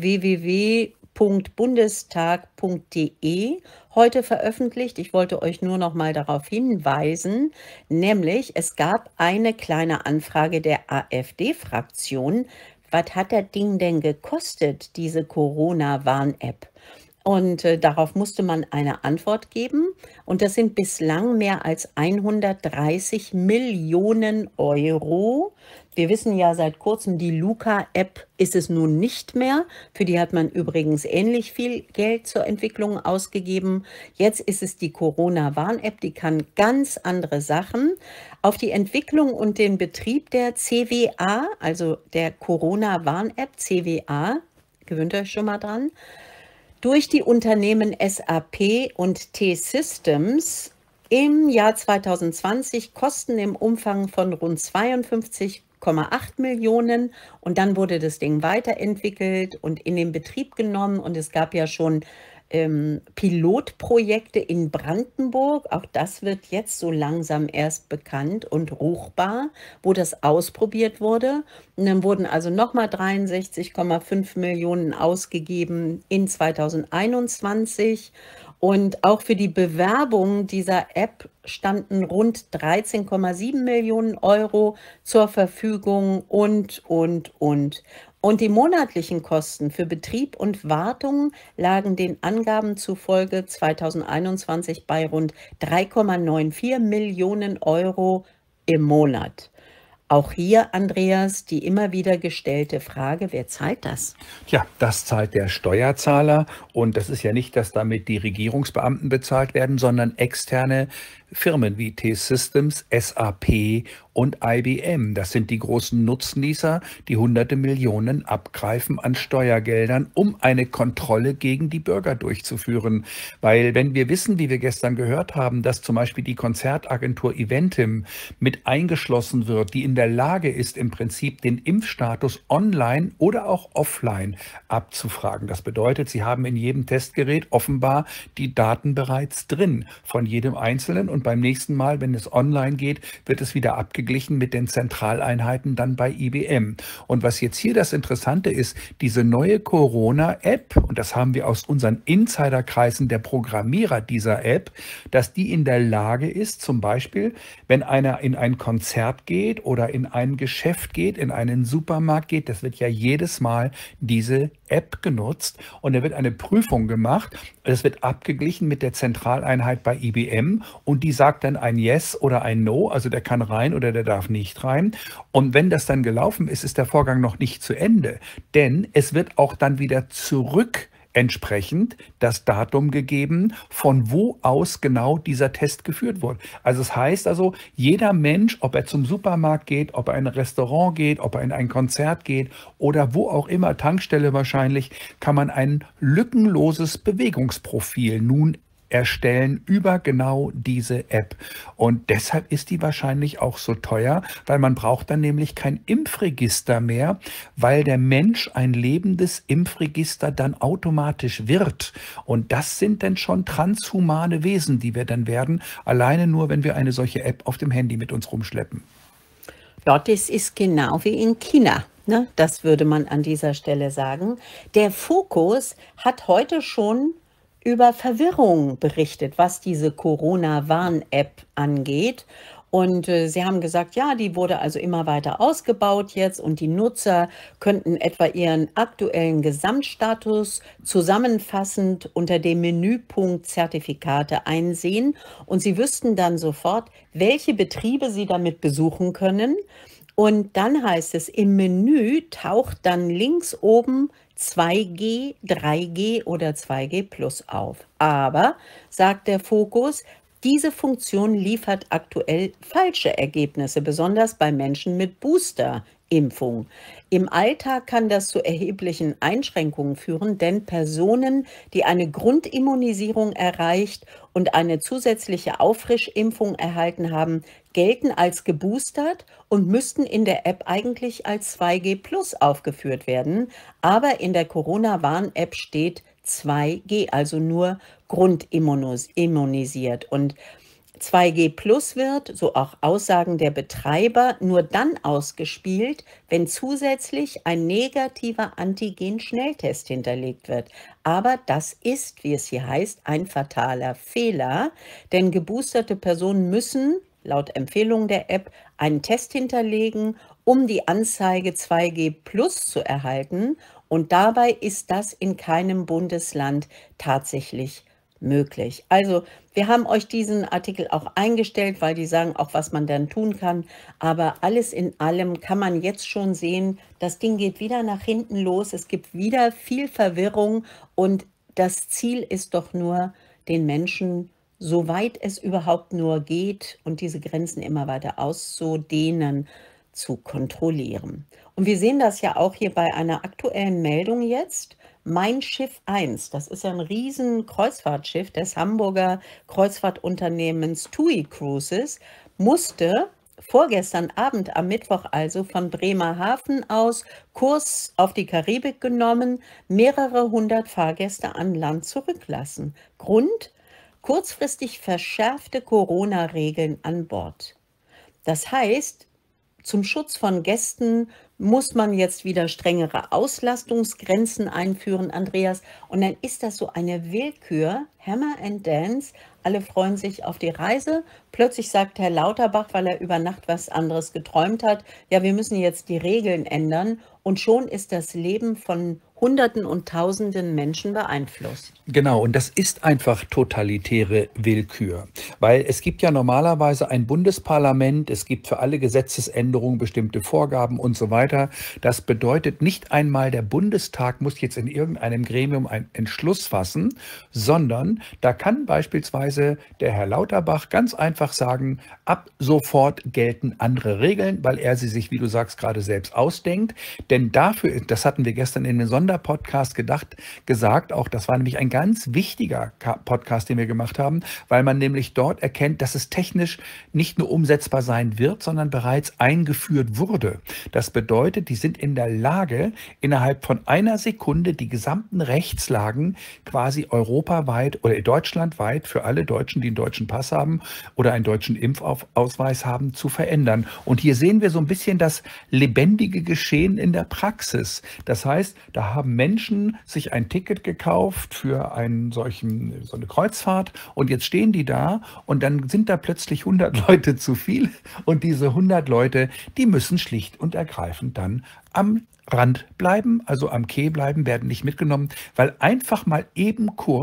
www.bundestag.de heute veröffentlicht. Ich wollte euch nur noch mal darauf hinweisen, nämlich es gab eine kleine Anfrage der AfD-Fraktion. Was hat das Ding denn gekostet, diese Corona-Warn-App? Und darauf musste man eine Antwort geben. Und das sind bislang mehr als 130 Millionen Euro. Wir wissen ja seit kurzem, die Luca-App ist es nun nicht mehr. Für die hat man übrigens ähnlich viel Geld zur Entwicklung ausgegeben. Jetzt ist es die Corona-Warn-App, die kann ganz andere Sachen. Auf die Entwicklung und den Betrieb der CWA, also der Corona-Warn-App CWA, gewöhnt euch schon mal dran, durch die Unternehmen SAP und T-Systems im Jahr 2020 Kosten im Umfang von rund 52,8 Millionen, und dann wurde das Ding weiterentwickelt und in den Betrieb genommen, und es gab ja schon Pilotprojekte in Brandenburg, auch das wird jetzt so langsam erst bekannt und ruchbar, wo das ausprobiert wurde. Und dann wurden also nochmal 63,5 Millionen ausgegeben in 2021. Und auch für die Bewerbung dieser App standen rund 13,7 Millionen Euro zur Verfügung und. Und die monatlichen Kosten für Betrieb und Wartung lagen den Angaben zufolge 2021 bei rund 3,94 Millionen Euro im Monat. Auch hier, Andreas, die immer wieder gestellte Frage, wer zahlt das? Ja, das zahlt der Steuerzahler, und das ist ja nicht, dass damit die Regierungsbeamten bezahlt werden, sondern externe Firmen wie T-Systems, SAP und IBM. Das sind die großen Nutznießer, die hunderte Millionen abgreifen an Steuergeldern, um eine Kontrolle gegen die Bürger durchzuführen. Weil wenn wir wissen, wie wir gestern gehört haben, dass zum Beispiel die Konzertagentur Eventim mit eingeschlossen wird, die in der Lage ist, im Prinzip den Impfstatus online oder auch offline abzufragen. Das bedeutet, sie haben in jedem Testgerät offenbar die Daten bereits drin von jedem Einzelnen, und beim nächsten Mal, wenn es online geht, wird es wieder abgeglichen mit den Zentraleinheiten dann bei IBM. Und was jetzt hier das Interessante ist, diese neue Corona-App, und das haben wir aus unseren Insiderkreisen der Programmierer dieser App, dass die in der Lage ist, zum Beispiel, wenn einer in ein Konzert geht oder in ein Geschäft geht, in einen Supermarkt geht, das wird ja jedes Mal diese App genutzt, und da wird eine Prüfung gemacht, Das wird abgeglichen mit der Zentraleinheit bei IBM und die sagt dann ein Yes oder ein No, also der kann rein oder der darf nicht rein. Und wenn das dann gelaufen ist, ist der Vorgang noch nicht zu Ende, denn es wird auch dann wieder zurück entsprechend das Datum gegeben, von wo aus genau dieser Test geführt wurde. Also es heißt also, jeder Mensch, ob er zum Supermarkt geht, ob er in ein Restaurant geht, ob er in ein Konzert geht oder wo auch immer, Tankstelle wahrscheinlich, kann man ein lückenloses Bewegungsprofil nun erstellen über genau diese App. Und deshalb ist die wahrscheinlich auch so teuer, weil man braucht dann nämlich kein Impfregister mehr, weil der Mensch ein lebendes Impfregister dann automatisch wird. Und das sind dann schon transhumane Wesen, die wir dann werden, alleine nur, wenn wir eine solche App auf dem Handy mit uns rumschleppen. Ja, das ist genau wie in China. Ne? Das würde man an dieser Stelle sagen. Der Fokus hat heute schon über Verwirrung berichtet, was diese Corona-Warn-App angeht. Und sie haben gesagt, ja, die wurde also immer weiter ausgebaut jetzt und die Nutzer könnten etwa ihren aktuellen Gesamtstatus zusammenfassend unter dem Menüpunkt Zertifikate einsehen und sie wüssten dann sofort, welche Betriebe sie damit besuchen können. Und dann heißt es, im Menü taucht dann links oben 2G, 3G oder 2G Plus auf. Aber, sagt der Fokus, diese Funktion liefert aktuell falsche Ergebnisse, besonders bei Menschen mit Boosterimpfung. Im Alltag kann das zu erheblichen Einschränkungen führen, denn Personen, die eine Grundimmunisierung erreicht und eine zusätzliche Auffrischimpfung erhalten haben, gelten als geboostert und müssten in der App eigentlich als 2G Plus aufgeführt werden. Aber in der Corona-Warn-App steht 2G, also nur grundimmunisiert. Und 2G Plus wird, so auch Aussagen der Betreiber, nur dann ausgespielt, wenn zusätzlich ein negativer Antigen-Schnelltest hinterlegt wird. Aber das ist, wie es hier heißt, ein fataler Fehler, denn geboosterte Personen müssen laut Empfehlung der App einen Test hinterlegen, um die Anzeige 2G Plus zu erhalten. Und dabei ist das in keinem Bundesland tatsächlich möglich. Also wir haben euch diesen Artikel auch eingestellt, weil die sagen auch, was man dann tun kann. Aber alles in allem kann man jetzt schon sehen, das Ding geht wieder nach hinten los. Es gibt wieder viel Verwirrung und das Ziel ist doch nur, den Menschen, soweit es überhaupt nur geht und diese Grenzen immer weiter auszudehnen, zu kontrollieren. Und wir sehen das ja auch hier bei einer aktuellen Meldung jetzt. Mein Schiff 1, das ist ja ein riesen Kreuzfahrtschiff des Hamburger Kreuzfahrtunternehmens TUI Cruises, musste vorgestern Abend am Mittwoch also von Bremerhaven aus Kurs auf die Karibik genommen, mehrere hundert Fahrgäste an Land zurücklassen. Grund: kurzfristig verschärfte Corona-Regeln an Bord. Das heißt, zum Schutz von Gästen muss man jetzt wieder strengere Auslastungsgrenzen einführen, Andreas. Und dann ist das so eine Willkür, Hammer and Dance. Alle freuen sich auf die Reise. Plötzlich sagt Herr Lauterbach, weil er über Nacht was anderes geträumt hat, ja, wir müssen jetzt die Regeln ändern. Und schon ist das Leben von Hunderten und Tausenden Menschen beeinflusst. Genau, und das ist einfach totalitäre Willkür, weil es gibt ja normalerweise ein Bundesparlament, es gibt für alle Gesetzesänderungen bestimmte Vorgaben und so weiter. Das bedeutet, nicht einmal der Bundestag muss jetzt in irgendeinem Gremium einen Entschluss fassen, sondern da kann beispielsweise der Herr Lauterbach ganz einfach sagen, ab sofort gelten andere Regeln, weil er sie sich, wie du sagst, gerade selbst ausdenkt. Denn dafür, das hatten wir gestern in dem Sonderpodcast gesagt, auch das war nämlich ein ganz wichtiger Podcast, den wir gemacht haben, weil man nämlich dort erkennt, dass es technisch nicht nur umsetzbar sein wird, sondern bereits eingeführt wurde. Das bedeutet, die sind in der Lage, innerhalb von einer Sekunde die gesamten Rechtslagen quasi europaweit oder deutschlandweit für alle Deutschen, die einen deutschen Pass haben oder einen deutschen Impfausweis haben, zu verändern. Und hier sehen wir so ein bisschen das lebendige Geschehen in der Praxis. Das heißt, da haben Menschen sich ein Ticket gekauft für so eine Kreuzfahrt und jetzt stehen die da und dann sind da plötzlich 100 Leute zu viel und diese 100 Leute, die müssen schlicht und ergreifend dann am Rand bleiben, also am Quai bleiben, werden nicht mitgenommen, weil einfach mal eben kurz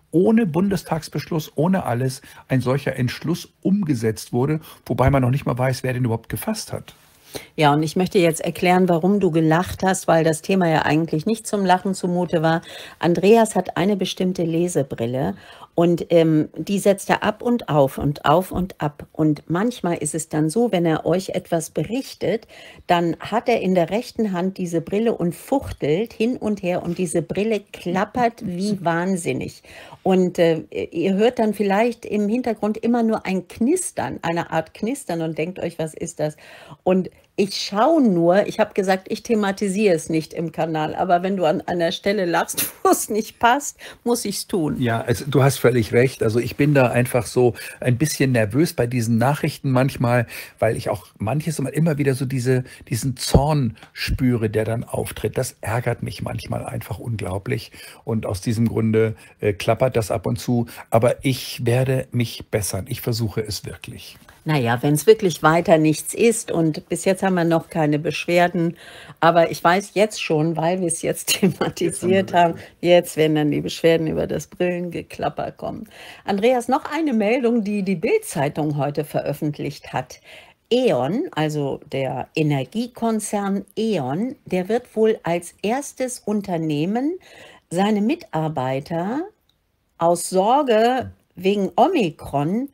ohne Bundestagsbeschluss, ohne alles, ein solcher Entschluss umgesetzt wurde, wobei man noch nicht mal weiß, wer den überhaupt gefasst hat. Ja, und ich möchte jetzt erklären, warum du gelacht hast, weil das Thema ja eigentlich nicht zum Lachen zumute war. Andreas hat eine bestimmte Lesebrille und die setzt er ab und auf und auf und ab. Und manchmal ist es dann so, wenn er euch etwas berichtet, dann hat er in der rechten Hand diese Brille und fuchtelt hin und her und diese Brille klappert wie wahnsinnig. Und ihr hört dann vielleicht im Hintergrund immer nur ein Knistern, eine Art Knistern und denkt euch, was ist das? Und ich schaue nur, ich habe gesagt, ich thematisiere es nicht im Kanal, aber wenn du an einer Stelle lachst, wo es nicht passt, muss ich es tun. Ja, also du hast völlig recht. Also ich bin da einfach so ein bisschen nervös bei diesen Nachrichten manchmal, weil ich auch manches Mal immer wieder so diesen Zorn spüre, der dann auftritt. Das ärgert mich manchmal einfach unglaublich. Und aus diesem Grunde klappert das ab und zu. Aber ich werde mich bessern. Ich versuche es wirklich. Naja, wenn es wirklich weiter nichts ist und bis jetzt haben wir noch keine Beschwerden, aber ich weiß jetzt schon, weil wir es jetzt thematisiert haben, jetzt werden dann die Beschwerden über das Brillengeklapper kommen. Andreas, noch eine Meldung, die die Bild-Zeitung heute veröffentlicht hat. E.ON, also der Energiekonzern E.ON, der wird wohl als erstes Unternehmen seine Mitarbeiter aus Sorge wegen Omikron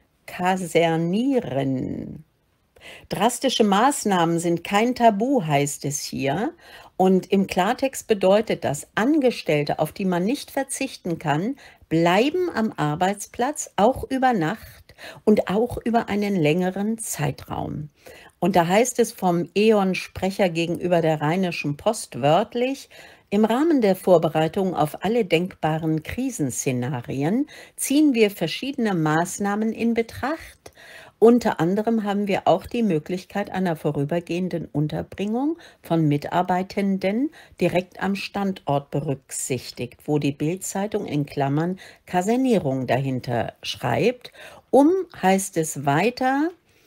kasernieren. Drastische Maßnahmen sind kein Tabu, heißt es hier. Und im Klartext bedeutet das, Angestellte, auf die man nicht verzichten kann, bleiben am Arbeitsplatz, auch über Nacht und auch über einen längeren Zeitraum. Und da heißt es vom E.ON-Sprecher gegenüber der Rheinischen Post wörtlich: Im Rahmen der Vorbereitung auf alle denkbaren Krisenszenarien ziehen wir verschiedene Maßnahmen in Betracht. Unter anderem haben wir auch die Möglichkeit einer vorübergehenden Unterbringung von Mitarbeitenden direkt am Standort berücksichtigt, wo die Bild-Zeitung in Klammern Kasernierung dahinter schreibt. Heißt es weiter,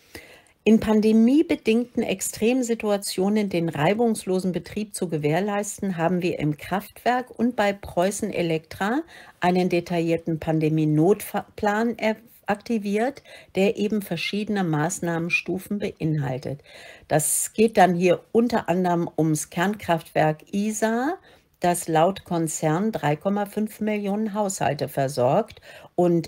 in pandemiebedingten Extremsituationen den reibungslosen Betrieb zu gewährleisten, haben wir im Kraftwerk und bei Preußen Elektra einen detaillierten Pandemie-Notplan aktiviert, der eben verschiedene Maßnahmenstufen beinhaltet. Das geht dann hier unter anderem ums Kernkraftwerk Isar, das laut Konzern 3,5 Millionen Haushalte versorgt und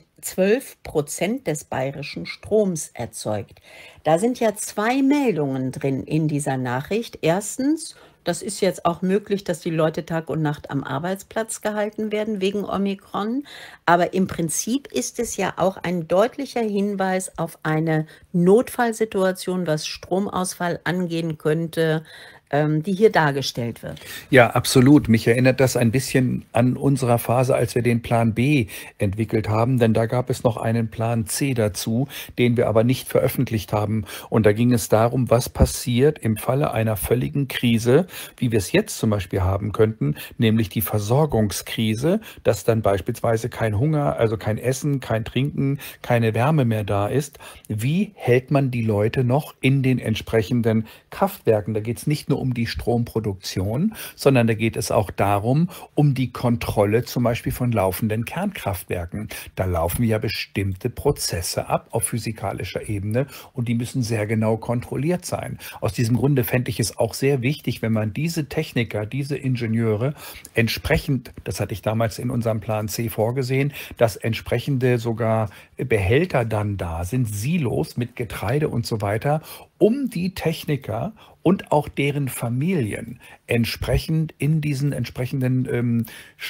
12% des bayerischen Stroms erzeugt. Da sind ja zwei Meldungen drin in dieser Nachricht. Erstens, das ist jetzt auch möglich, dass die Leute Tag und Nacht am Arbeitsplatz gehalten werden wegen Omikron. Aber im Prinzip ist es ja auch ein deutlicher Hinweis auf eine Notfallsituation, was Stromausfall angehen könnte, die hier dargestellt wird. Ja, absolut. Mich erinnert das ein bisschen an unserer Phase, als wir den Plan B entwickelt haben, denn da gab es noch einen Plan C dazu, den wir aber nicht veröffentlicht haben. Und da ging es darum, was passiert im Falle einer völligen Krise, wie wir es jetzt zum Beispiel haben könnten, nämlich die Versorgungskrise, dass dann beispielsweise kein Hunger, also kein Essen, kein Trinken, keine Wärme mehr da ist. Wie hält man die Leute noch in den entsprechenden Kraftwerken? Da geht es nicht nur um die Stromproduktion, sondern da geht es auch darum, um die Kontrolle zum Beispiel von laufenden Kernkraftwerken. Da laufen ja bestimmte Prozesse ab auf physikalischer Ebene und die müssen sehr genau kontrolliert sein. Aus diesem Grunde fände ich es auch sehr wichtig, wenn man diese Techniker, diese Ingenieure entsprechend, das hatte ich damals in unserem Plan C vorgesehen, dass entsprechende sogar Behälter dann da sind, Silos mit Getreide und so weiter, um die Techniker und auch deren Familien entsprechend in diesen entsprechenden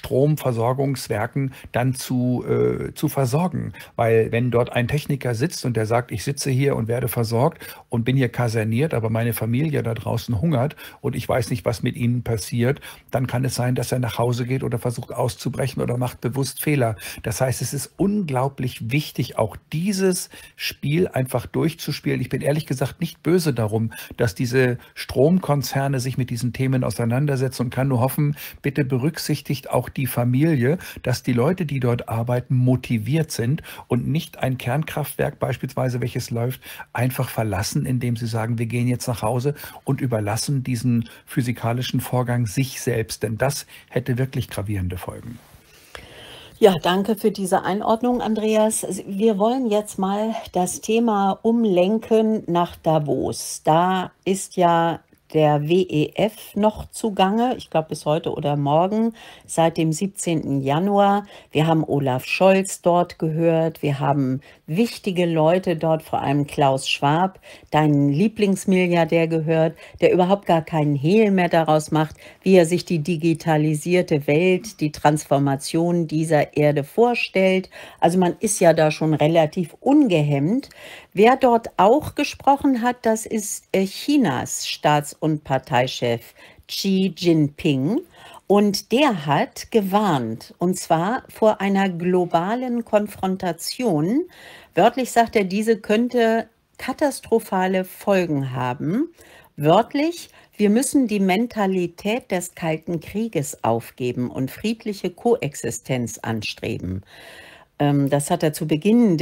Stromversorgungswerken dann zu versorgen. Weil wenn dort ein Techniker sitzt und der sagt, ich sitze hier und werde versorgt und bin hier kaserniert, aber meine Familie da draußen hungert und ich weiß nicht, was mit ihnen passiert, dann kann es sein, dass er nach Hause geht oder versucht auszubrechen oder macht bewusst Fehler. Das heißt, es ist unglaublich wichtig, auch dieses Spiel einfach durchzuspielen. Ich bin ehrlich gesagt nicht böse darum, dass diese Stromkonzerne sich mit diesen Themen auseinandersetzen und kann nur hoffen, bitte berücksichtigt auch die Familie, dass die Leute, die dort arbeiten, motiviert sind und nicht ein Kernkraftwerk beispielsweise, welches läuft, einfach verlassen, indem sie sagen, wir gehen jetzt nach Hause und überlassen diesen physikalischen Vorgang sich selbst, denn das hätte wirklich gravierende Folgen. Ja, danke für diese Einordnung, Andreas. Wir wollen jetzt mal das Thema umlenken nach Davos. Da ist ja der WEF noch zugange, ich glaube bis heute oder morgen, seit dem 17. Januar. Wir haben Olaf Scholz dort gehört, wir haben wichtige Leute dort, vor allem Klaus Schwab, dein Lieblingsmilliardär gehört, der überhaupt gar keinen Hehl mehr daraus macht, wie er sich die digitalisierte Welt, die Transformation dieser Erde vorstellt. Also man ist ja da schon relativ ungehemmt. Wer dort auch gesprochen hat, das ist Chinas Staats- und Parteichef Xi Jinping. Und der hat gewarnt, und zwar vor einer globalen Konfrontation. Wörtlich sagt er, diese könnte katastrophale Folgen haben. Wörtlich, wir müssen die Mentalität des Kalten Krieges aufgeben und friedliche Koexistenz anstreben. Das hat er zu Beginn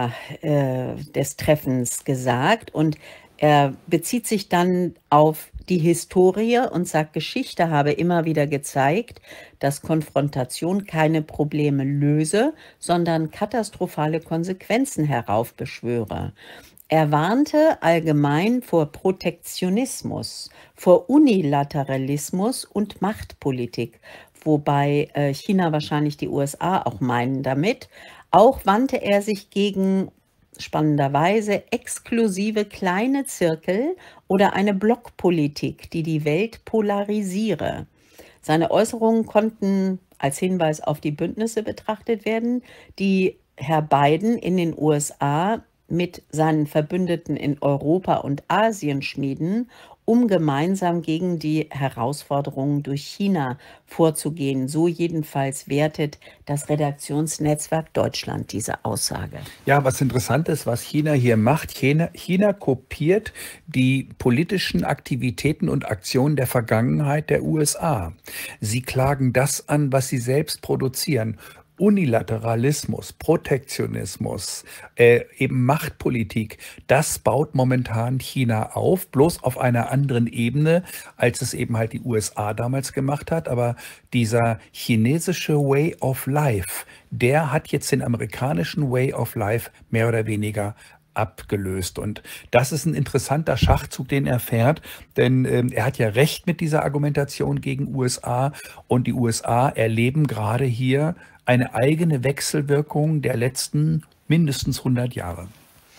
des Treffens gesagt und er bezieht sich dann auf die Historie und sagt, Geschichte habe immer wieder gezeigt, dass Konfrontation keine Probleme löse, sondern katastrophale Konsequenzen heraufbeschwöre. Er warnte allgemein vor Protektionismus, vor Unilateralismus und Machtpolitik, wobei China wahrscheinlich die USA auch meinen damit. Auch wandte er sich gegen spannenderweise exklusive kleine Zirkel oder eine Blockpolitik, die die Welt polarisiere. Seine Äußerungen konnten als Hinweis auf die Bündnisse betrachtet werden, die Herr Biden in den USA mit seinen Verbündeten in Europa und Asien schmieden, um gemeinsam gegen die Herausforderungen durch China vorzugehen. So jedenfalls wertet das Redaktionsnetzwerk Deutschland diese Aussage. Ja, was interessant ist, was China hier macht, China kopiert die politischen Aktivitäten und Aktionen der Vergangenheit der USA. Sie klagen das an, was sie selbst produzieren. Unilateralismus, Protektionismus, eben Machtpolitik, das baut momentan China auf, bloß auf einer anderen Ebene, als es eben halt die USA damals gemacht hat. Aber dieser chinesische Way of Life, der hat jetzt den amerikanischen Way of Life mehr oder weniger abgelöst. Und das ist ein interessanter Schachzug, den er fährt, denn er hat ja recht mit dieser Argumentation gegen USA und die USA erleben gerade hier eine eigene Wechselwirkung der letzten mindestens 100 Jahre.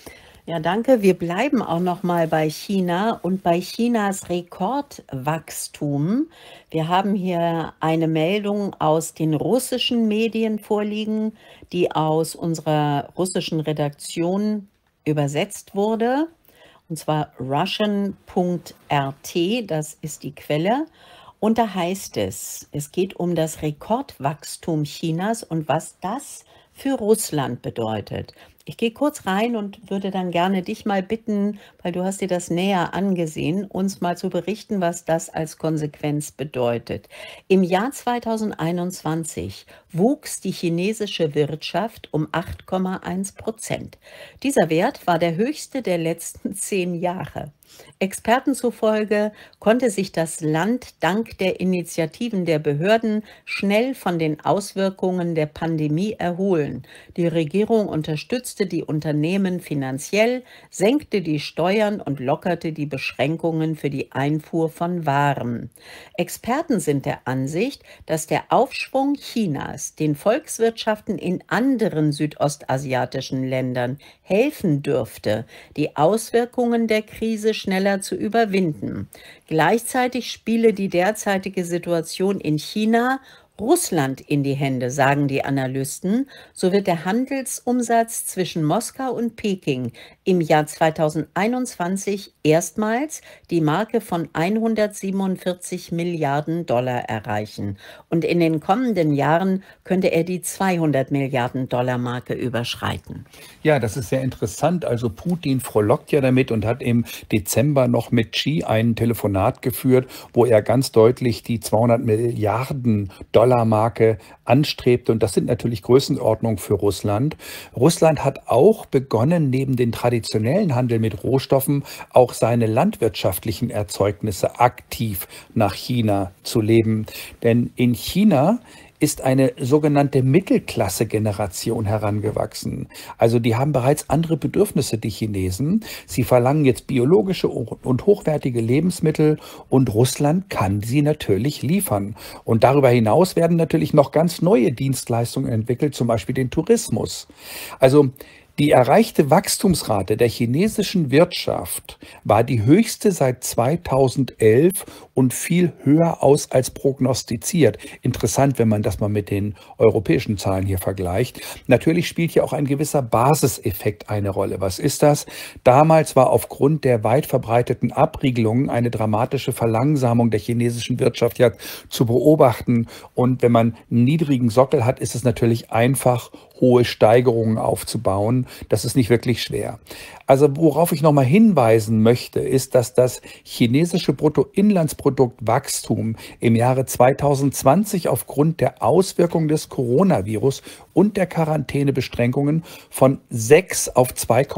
Ja, danke. Wir bleiben auch noch mal bei China und bei Chinas Rekordwachstum. Wir haben hier eine Meldung aus den russischen Medien vorliegen, die aus unserer russischen Redaktion übersetzt wurde, und zwar russian.rt, das ist die Quelle. Und da heißt es, es geht um das Rekordwachstum Chinas und was das für Russland bedeutet. Ich gehe kurz rein und würde dann gerne dich mal bitten, weil du hast dir das näher angesehen, uns mal zu berichten, was das als Konsequenz bedeutet. Im Jahr 2021 wuchs die chinesische Wirtschaft um 8,1%. Dieser Wert war der höchste der letzten 10 Jahre. Experten zufolge konnte sich das Land dank der Initiativen der Behörden schnell von den Auswirkungen der Pandemie erholen. Die Regierung unterstützte die Unternehmen finanziell, senkte die Steuern und lockerte die Beschränkungen für die Einfuhr von Waren. Experten sind der Ansicht, dass der Aufschwung Chinas den Volkswirtschaften in anderen südostasiatischen Ländern helfen dürfte, die Auswirkungen der Krise schneller zu überwinden. Gleichzeitig spiele die derzeitige Situation in China Russland in die Hände, sagen die Analysten. So wird der Handelsumsatz zwischen Moskau und Peking im Jahr 2021 erstmals die Marke von 147 Milliarden Dollar erreichen. Und in den kommenden Jahren könnte er die 200 Milliarden Dollar Marke überschreiten. Ja, das ist sehr interessant. Also Putin frohlockt ja damit und hat im Dezember noch mit Xi ein Telefonat geführt, wo er ganz deutlich die 200 Milliarden Dollar Marke anstrebt. Und das sind natürlich Größenordnungen für Russland. Russland hat auch begonnen, neben den traditionellen Handel mit Rohstoffen auch seine landwirtschaftlichen Erzeugnisse aktiv nach China zu leben. Denn in China ist eine sogenannte Mittelklasse-Generation herangewachsen. Also die haben bereits andere Bedürfnisse, die Chinesen. Sie verlangen jetzt biologische und hochwertige Lebensmittel und Russland kann sie natürlich liefern. Und darüber hinaus werden natürlich noch ganz neue Dienstleistungen entwickelt, zum Beispiel den Tourismus. Also die erreichte Wachstumsrate der chinesischen Wirtschaft war die höchste seit 2011 und fiel höher aus als prognostiziert. Interessant, wenn man das mal mit den europäischen Zahlen hier vergleicht. Natürlich spielt hier auch ein gewisser Basiseffekt eine Rolle. Was ist das? Damals war aufgrund der weit verbreiteten Abriegelungen eine dramatische Verlangsamung der chinesischen Wirtschaft ja zu beobachten. Und wenn man einen niedrigen Sockel hat, ist es natürlich einfach, hohe Steigerungen aufzubauen. Das ist nicht wirklich schwer. Also worauf ich nochmal hinweisen möchte, ist, dass das chinesische Bruttoinlandsproduktwachstum im Jahre 2020 aufgrund der Auswirkungen des Coronavirus und der Quarantänebeschränkungen von 6 auf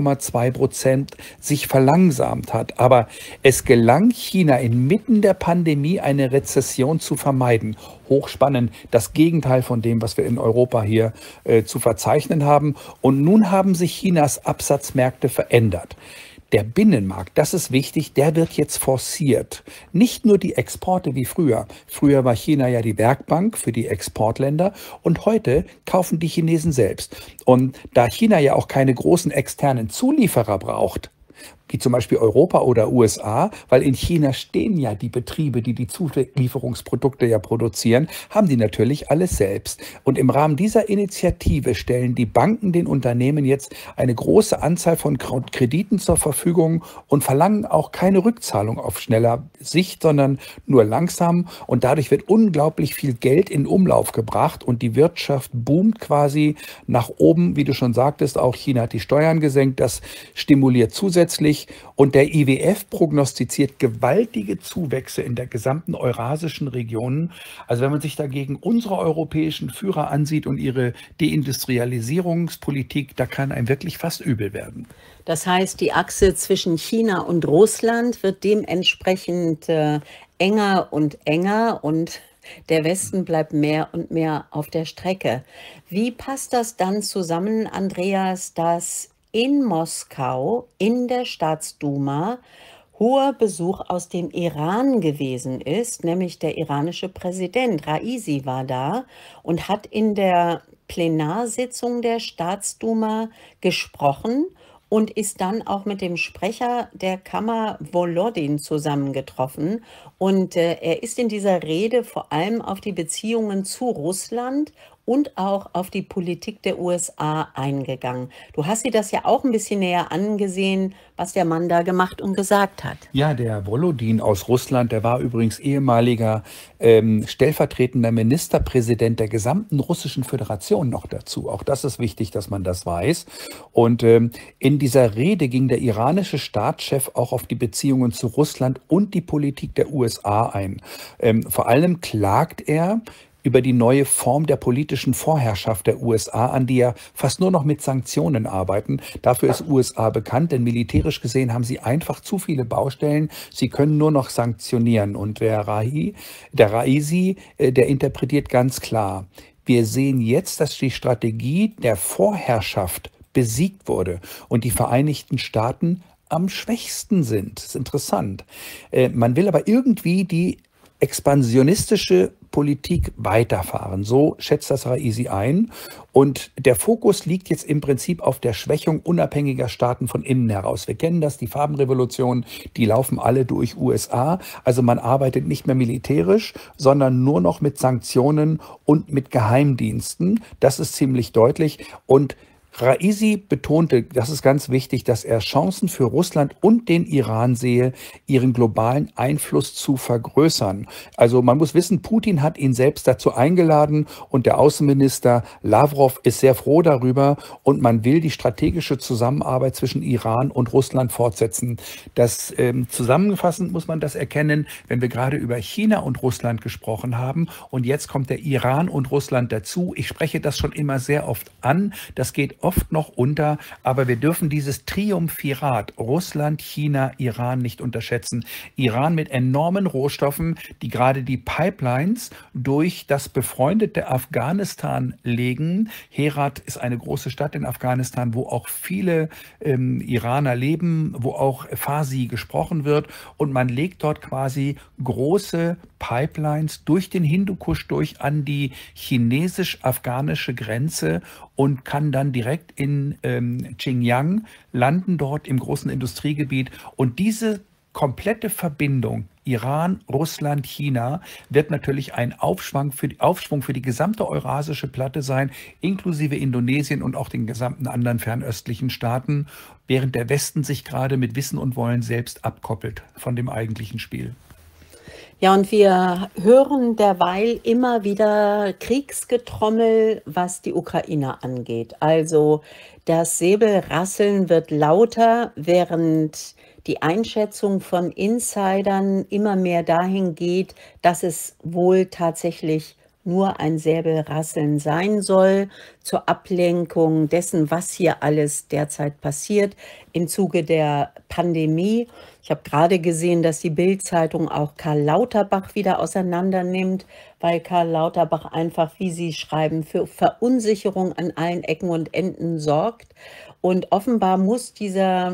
2,2% sich verlangsamt hat. Aber es gelang China inmitten der Pandemie eine Rezession zu vermeiden. Hochspannend, das Gegenteil von dem, was wir in Europa hier zu verzeichnen haben. Und nun haben sich Chinas Absatzmärkte verändert. Der Binnenmarkt, das ist wichtig, der wird jetzt forciert. Nicht nur die Exporte wie früher. Früher war China ja die Werkbank für die Exportländer und heute kaufen die Chinesen selbst. Und da China ja auch keine großen externen Zulieferer braucht, wie zum Beispiel Europa oder USA, weil in China stehen ja die Betriebe, die die Zulieferungsprodukte ja produzieren, haben die natürlich alles selbst. Und im Rahmen dieser Initiative stellen die Banken den Unternehmen jetzt eine große Anzahl von Krediten zur Verfügung und verlangen auch keine Rückzahlung auf schneller Sicht, sondern nur langsam. Und dadurch wird unglaublich viel Geld in Umlauf gebracht und die Wirtschaft boomt quasi nach oben. Wie du schon sagtest, auch China hat die Steuern gesenkt. Das stimuliert zusätzlich. Und der IWF prognostiziert gewaltige Zuwächse in der gesamten eurasischen Region. Also wenn man sich dagegen unsere europäischen Führer ansieht und ihre Deindustrialisierungspolitik, da kann einem wirklich fast übel werden. Das heißt, die Achse zwischen China und Russland wird dementsprechend enger und enger und der Westen bleibt mehr und mehr auf der Strecke. Wie passt das dann zusammen, Andreas, dass in Moskau, in der Staatsduma, hoher Besuch aus dem Iran gewesen ist, nämlich der iranische Präsident Raisi war da und hat in der Plenarsitzung der Staatsduma gesprochen und ist dann auch mit dem Sprecher der Kammer Volodin zusammengetroffen. Und er ist in dieser Rede vor allem auf die Beziehungen zu Russland und auch auf die Politik der USA eingegangen. Du hast dir das ja auch ein bisschen näher angesehen, was der Mann da gemacht und gesagt hat. Ja, der Volodin aus Russland, der war übrigens ehemaliger stellvertretender Ministerpräsident der gesamten Russischen Föderation noch dazu. Auch das ist wichtig, dass man das weiß. Und in dieser Rede ging der iranische Staatschef auch auf die Beziehungen zu Russland und die Politik der USA ein. Vor allem klagt er über die neue Form der politischen Vorherrschaft der USA an, die ja fast nur noch mit Sanktionen arbeiten. Dafür ist USA bekannt, denn militärisch gesehen haben sie einfach zu viele Baustellen. Sie können nur noch sanktionieren. Und der Raisi, der interpretiert ganz klar, wir sehen jetzt, dass die Strategie der Vorherrschaft besiegt wurde und die Vereinigten Staaten am schwächsten sind. Das ist interessant. Man will aber irgendwie die expansionistische Politik weiterfahren. So schätzt das Raisi ein. Und der Fokus liegt jetzt im Prinzip auf der Schwächung unabhängiger Staaten von innen heraus. Wir kennen das, die Farbenrevolution, die laufen alle durch USA. Also man arbeitet nicht mehr militärisch, sondern nur noch mit Sanktionen und mit Geheimdiensten. Das ist ziemlich deutlich. Und Raisi betonte, das ist ganz wichtig, dass er Chancen für Russland und den Iran sehe, ihren globalen Einfluss zu vergrößern. Also man muss wissen, Putin hat ihn selbst dazu eingeladen und der Außenminister Lavrov ist sehr froh darüber und man will die strategische Zusammenarbeit zwischen Iran und Russland fortsetzen. Das zusammenfassend muss man das erkennen, wenn wir gerade über China und Russland gesprochen haben und jetzt kommt der Iran und Russland dazu. Ich spreche das schon immer sehr oft an. Das geht oft noch unter, aber wir dürfen dieses Triumphirat Russland, China, Iran nicht unterschätzen. Iran mit enormen Rohstoffen, die gerade die Pipelines durch das befreundete Afghanistan legen. Herat ist eine große Stadt in Afghanistan, wo auch viele Iraner leben, wo auch Farsi gesprochen wird, und man legt dort quasi große Pipelines durch den Hindukusch durch an die chinesisch-afghanische Grenze und kann dann direkt in Xinjiang landen, dort im großen Industriegebiet. Und diese komplette Verbindung Iran, Russland, China wird natürlich ein Aufschwung für die gesamte eurasische Platte sein, inklusive Indonesien und auch den gesamten anderen fernöstlichen Staaten, während der Westen sich gerade mit Wissen und Wollen selbst abkoppelt von dem eigentlichen Spiel. Ja, und wir hören derweil immer wieder Kriegsgetrommel, was die Ukraine angeht. Also das Säbelrasseln wird lauter, während die Einschätzung von Insidern immer mehr dahin geht, dass es wohl tatsächlich nur ein Säbelrasseln sein soll, zur Ablenkung dessen, was hier alles derzeit passiert im Zuge der Pandemie. Ich habe gerade gesehen, dass die Bild-Zeitung auch Karl Lauterbach wieder auseinander nimmt, weil Karl Lauterbach einfach, wie Sie schreiben, für Verunsicherung an allen Ecken und Enden sorgt. Und offenbar muss dieser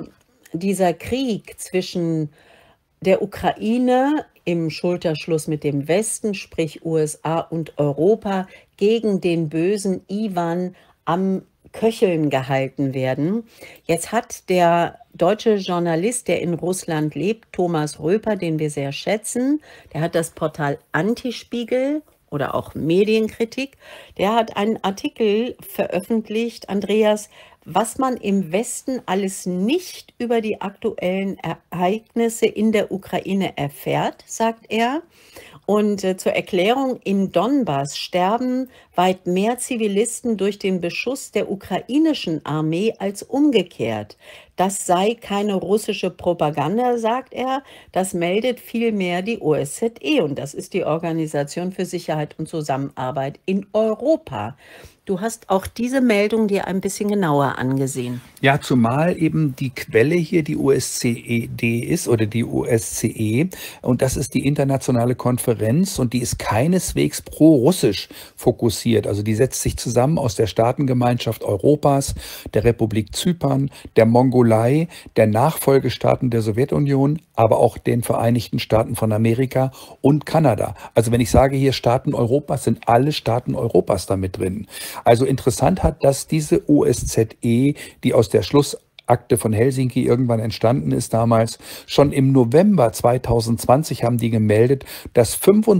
Krieg zwischen der Ukraine im Schulterschluss mit dem Westen, sprich USA und Europa, gegen den bösen Iwan am Köcheln gehalten werden. Jetzt hat der deutsche Journalist, der in Russland lebt, Thomas Röper, den wir sehr schätzen, der hat das Portal Antispiegel oder auch Medienkritik, der hat einen Artikel veröffentlicht, Andreas, was man im Westen alles nicht über die aktuellen Ereignisse in der Ukraine erfährt, sagt er. Und zur Erklärung, im Donbass sterben weit mehr Zivilisten durch den Beschuss der ukrainischen Armee als umgekehrt. Das sei keine russische Propaganda, sagt er. Das meldet vielmehr die OSZE, und das ist die Organisation für Sicherheit und Zusammenarbeit in Europa. Du hast auch diese Meldung dir ein bisschen genauer angesehen. Ja, zumal eben die Quelle hier die OSCE ist oder die OSCE, und das ist die internationale Konferenz, und die ist keineswegs pro-russisch fokussiert. Also die setzt sich zusammen aus der Staatengemeinschaft Europas, der Republik Zypern, der Mongolei, der Nachfolgestaaten der Sowjetunion, aber auch den Vereinigten Staaten von Amerika und Kanada. Also wenn ich sage hier Staaten Europas, sind alle Staaten Europas damit drin. Also interessant hat, dass diese OSZE, die aus der Schlussakte von Helsinki irgendwann entstanden ist damals, schon im November 2020 haben die gemeldet, dass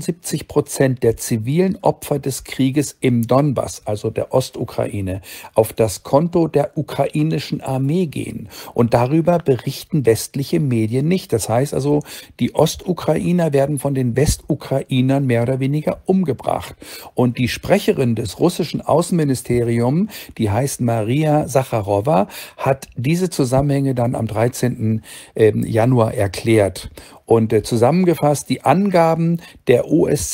75% der zivilen Opfer des Krieges im Donbass, also der Ostukraine, auf das Konto der ukrainischen Armee gehen. Und darüber berichten westliche Medien nicht. Das heißt also, die Ostukrainer werden von den Westukrainern mehr oder weniger umgebracht. Und die Sprecherin des russischen Außenministeriums, die heißt Maria Sacharowa, hat diese Zusammenhänge dann am 13. Januar erklärt. Und zusammengefasst, die Angaben der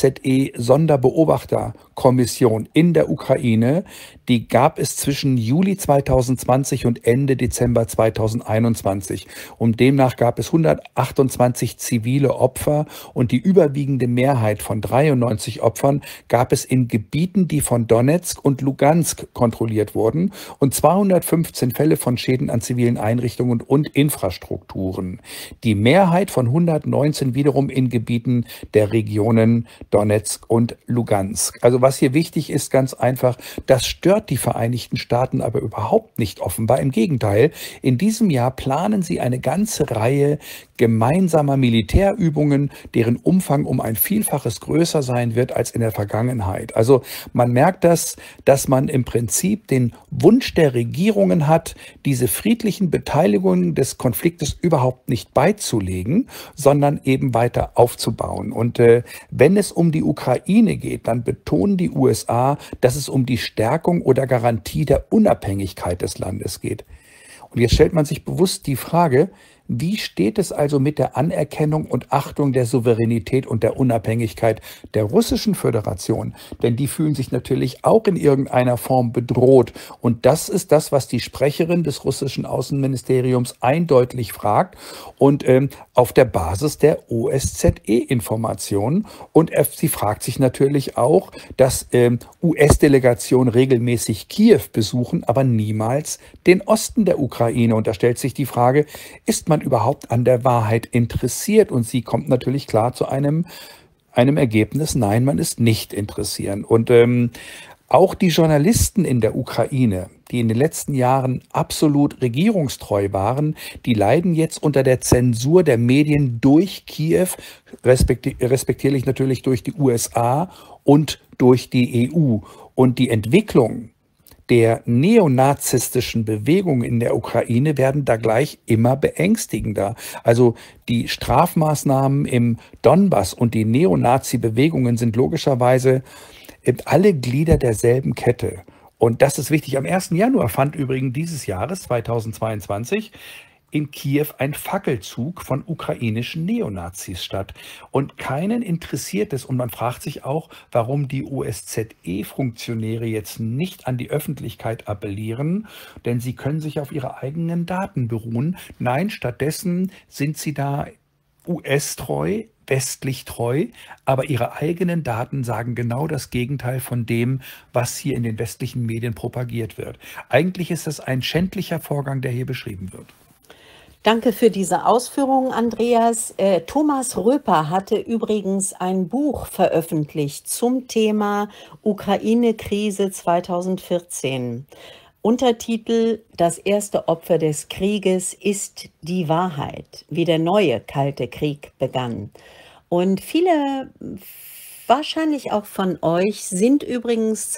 OSZE-Sonderbeobachterkommission in der Ukraine, die gab es zwischen Juli 2020 und Ende Dezember 2021. Und demnach gab es 128 zivile Opfer, und die überwiegende Mehrheit von 93 Opfern gab es in Gebieten, die von Donetsk und Lugansk kontrolliert wurden, und 215 Fälle von Schäden an zivilen Einrichtungen und Infrastrukturen. Die Mehrheit von 119 wiederum in Gebieten der Regionen Donetsk und Lugansk. Also was hier wichtig ist, ganz einfach, das stört die Vereinigten Staaten aber überhaupt nicht offenbar. Im Gegenteil, in diesem Jahr planen sie eine ganze Reihe gemeinsamer Militärübungen, deren Umfang um ein Vielfaches größer sein wird als in der Vergangenheit. Also man merkt das, dass man im Prinzip den Wunsch der Regierungen hat, diese friedlichen Beteiligungen des Konfliktes überhaupt nicht beizulegen, sondern eben weiter aufzubauen. Und wenn es um die Ukraine geht, dann betonen die USA, dass es um die Stärkung oder Garantie der Unabhängigkeit des Landes geht. Und jetzt stellt man sich bewusst die Frage, Wie steht es also mit der Anerkennung und Achtung der Souveränität und der Unabhängigkeit der Russischen Föderation? Denn die fühlen sich natürlich auch in irgendeiner Form bedroht. Und das ist das, was die Sprecherin des russischen Außenministeriums eindeutig fragt und auf der Basis der OSZE-Informationen. Und sie fragt sich natürlich auch, dass US-Delegationen regelmäßig Kiew besuchen, aber niemals den Osten der Ukraine. Und da stellt sich die Frage, ist man überhaupt an der Wahrheit interessiert? Und sie kommt natürlich klar zu einem Ergebnis, nein, man ist nicht interessiert. Und auch die Journalisten in der Ukraine, die in den letzten Jahren absolut regierungstreu waren, die leiden jetzt unter der Zensur der Medien durch Kiew, respektierlich natürlich durch die USA und durch die EU. Und die Entwicklung der neonazistischen Bewegungen in der Ukraine werden da gleich immer beängstigender. Also die Strafmaßnahmen im Donbass und die Neonazi-Bewegungen sind logischerweise alle Glieder derselben Kette. Und das ist wichtig. Am 1. Januar fand übrigens dieses Jahres, 2022, in Kiew ein Fackelzug von ukrainischen Neonazis statt. Und keinen interessiert es. Und man fragt sich auch, warum die OSZE-Funktionäre jetzt nicht an die Öffentlichkeit appellieren, denn sie können sich auf ihre eigenen Daten beruhen. Nein, stattdessen sind sie da US-treu, westlich treu, aber ihre eigenen Daten sagen genau das Gegenteil von dem, was hier in den westlichen Medien propagiert wird. Eigentlich ist es ein schändlicher Vorgang, der hier beschrieben wird. Danke für diese Ausführungen, Andreas. Thomas Röper hatte übrigens ein Buch veröffentlicht zum Thema Ukraine-Krise 2014. Untertitel: Das erste Opfer des Krieges ist die Wahrheit, wie der neue Kalte Krieg begann. Und viele, wahrscheinlich auch von euch, sind übrigens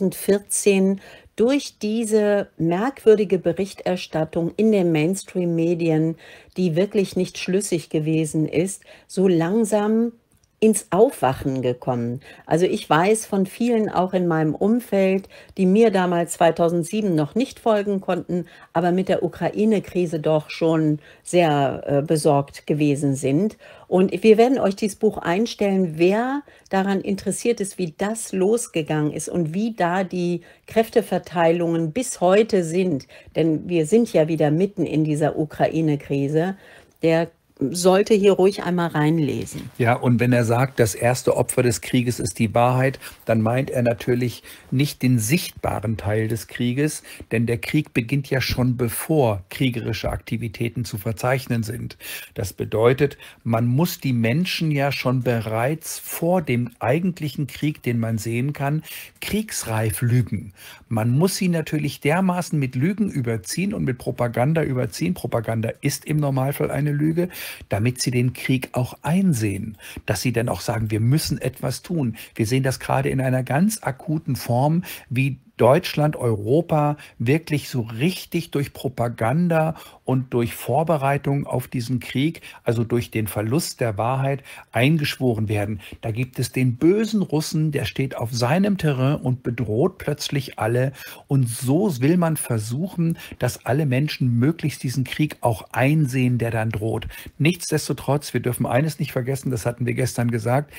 2014 durch diese merkwürdige Berichterstattung in den Mainstream-Medien, die wirklich nicht schlüssig gewesen ist, so langsam ins Aufwachen gekommen. Also ich weiß von vielen auch in meinem Umfeld, die mir damals 2007 noch nicht folgen konnten, aber mit der Ukraine-Krise doch schon sehr besorgt gewesen sind. Und wir werden euch dieses Buch einstellen, wer daran interessiert ist, wie das losgegangen ist und wie da die Kräfteverteilungen bis heute sind. Denn wir sind ja wieder mitten in dieser Ukraine-Krise. Der sollte hier ruhig einmal reinlesen. Ja, und wenn er sagt, das erste Opfer des Krieges ist die Wahrheit, dann meint er natürlich nicht den sichtbaren Teil des Krieges, denn der Krieg beginnt ja schon bevor kriegerische Aktivitäten zu verzeichnen sind. Das bedeutet, man muss die Menschen ja schon bereits vor dem eigentlichen Krieg, den man sehen kann, kriegsreif lügen. Man muss sie natürlich dermaßen mit Lügen überziehen und mit Propaganda überziehen. Propaganda ist im Normalfall eine Lüge, damit sie den Krieg auch einsehen, dass sie dann auch sagen, wir müssen etwas tun. Wir sehen das gerade in einer ganz akuten Form, wie Deutschland, Europa wirklich so richtig durch Propaganda und durch Vorbereitung auf diesen Krieg, also durch den Verlust der Wahrheit, eingeschworen werden. Da gibt es den bösen Russen, der steht auf seinem Terrain und bedroht plötzlich alle. Und so will man versuchen, dass alle Menschen möglichst diesen Krieg auch einsehen, der dann droht. Nichtsdestotrotz, wir dürfen eines nicht vergessen, das hatten wir gestern gesagt,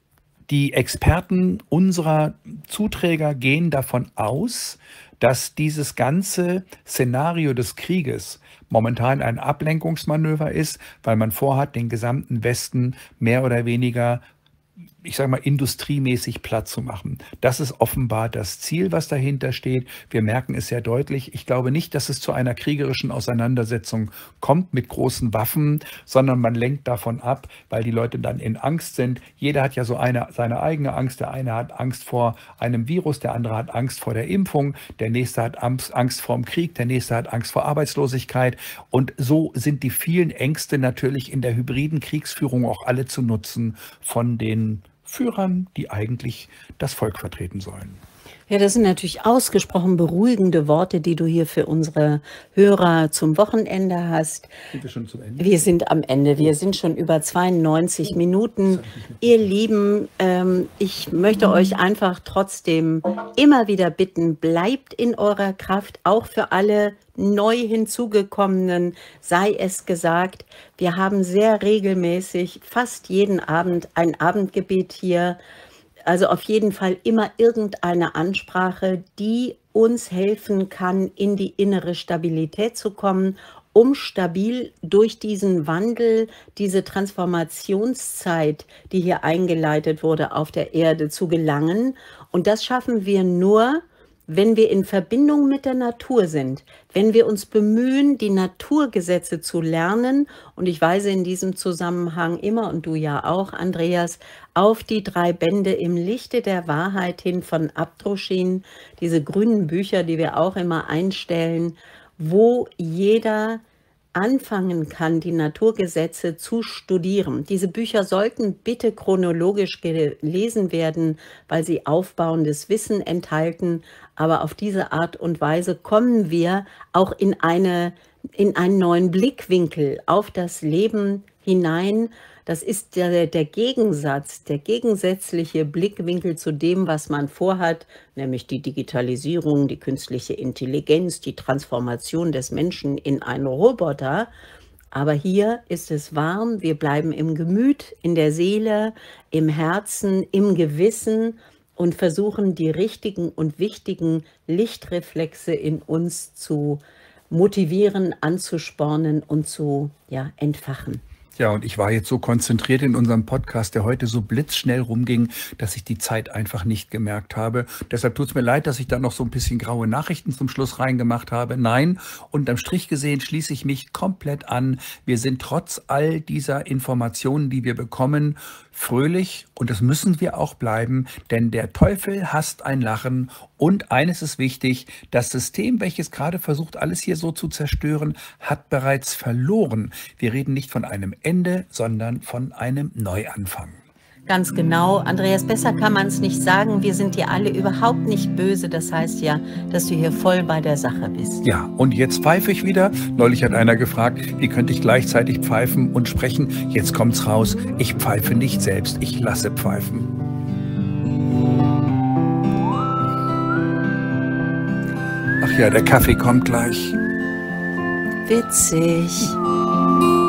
die Experten unserer Zuträger gehen davon aus, dass dieses ganze Szenario des Krieges momentan ein Ablenkungsmanöver ist, weil man vorhat, den gesamten Westen mehr oder weniger, ich sage mal, industriemäßig platt zu machen. Das ist offenbar das Ziel, was dahinter steht. Wir merken es sehr deutlich. Ich glaube nicht, dass es zu einer kriegerischen Auseinandersetzung kommt mit großen Waffen, sondern man lenkt davon ab, weil die Leute dann in Angst sind. Jeder hat ja so seine eigene Angst. Der eine hat Angst vor einem Virus, der andere hat Angst vor der Impfung, der nächste hat Angst vor dem Krieg, der nächste hat Angst vor Arbeitslosigkeit. Und so sind die vielen Ängste natürlich in der hybriden Kriegsführung auch alle zu nutzen von den Führern, die eigentlich das Volk vertreten sollen. Ja, das sind natürlich ausgesprochen beruhigende Worte, die du hier für unsere Hörer zum Wochenende hast. Sind wir schon zum Ende? Wir sind am Ende. Wir Oh, sind schon über 92 das Minuten. habe ich nicht Ihr mitbekommen. Lieben, ich möchte euch einfach trotzdem immer wieder bitten, bleibt in eurer Kraft, auch für alle neu hinzugekommenen, sei es gesagt. Wir haben sehr regelmäßig, fast jeden Abend, ein Abendgebet hier. Also auf jeden Fall immer irgendeine Ansprache, die uns helfen kann, in die innere Stabilität zu kommen, um stabil durch diesen Wandel, diese Transformationszeit, die hier eingeleitet wurde, auf der Erde zu gelangen. Und das schaffen wir nur, wenn wir in Verbindung mit der Natur sind, wenn wir uns bemühen, die Naturgesetze zu lernen, und ich weise in diesem Zusammenhang immer, und du ja auch, Andreas, auf die 3 Bände im Lichte der Wahrheit hin von Abdrushin, diese grünen Bücher, die wir auch immer einstellen, wo jeder anfangen kann, die Naturgesetze zu studieren. Diese Bücher sollten bitte chronologisch gelesen werden, weil sie aufbauendes Wissen enthalten. Aber auf diese Art und Weise kommen wir auch in einen neuen Blickwinkel auf das Leben hinein. Das ist der Gegensatz, der gegensätzliche Blickwinkel zu dem, was man vorhat, nämlich die Digitalisierung, die künstliche Intelligenz, die Transformation des Menschen in einen Roboter. Aber hier ist es warm, wir bleiben im Gemüt, in der Seele, im Herzen, im Gewissen und versuchen, die richtigen und wichtigen Lichtreflexe in uns zu motivieren, anzuspornen und zu entfachen. Ja, und ich war jetzt so konzentriert in unserem Podcast, der heute so blitzschnell rumging, dass ich die Zeit einfach nicht gemerkt habe. Deshalb tut es mir leid, dass ich da noch so ein bisschen graue Nachrichten zum Schluss reingemacht habe. Nein, unterm Strich gesehen schließe ich mich komplett an. Wir sind trotz all dieser Informationen, die wir bekommen, fröhlich, und das müssen wir auch bleiben, denn der Teufel hasst ein Lachen. Und eines ist wichtig: Das System, welches gerade versucht, alles hier so zu zerstören, hat bereits verloren. Wir reden nicht von einem Ende, sondern von einem Neuanfang. Ganz genau, Andreas, besser kann man es nicht sagen. Wir sind dir alle überhaupt nicht böse. Das heißt ja, dass du hier voll bei der Sache bist. Ja, und jetzt pfeife ich wieder. Neulich hat einer gefragt, wie könnte ich gleichzeitig pfeifen und sprechen? Jetzt kommt's raus. Ich pfeife nicht selbst, ich lasse pfeifen. Ach ja, der Kaffee kommt gleich. Witzig.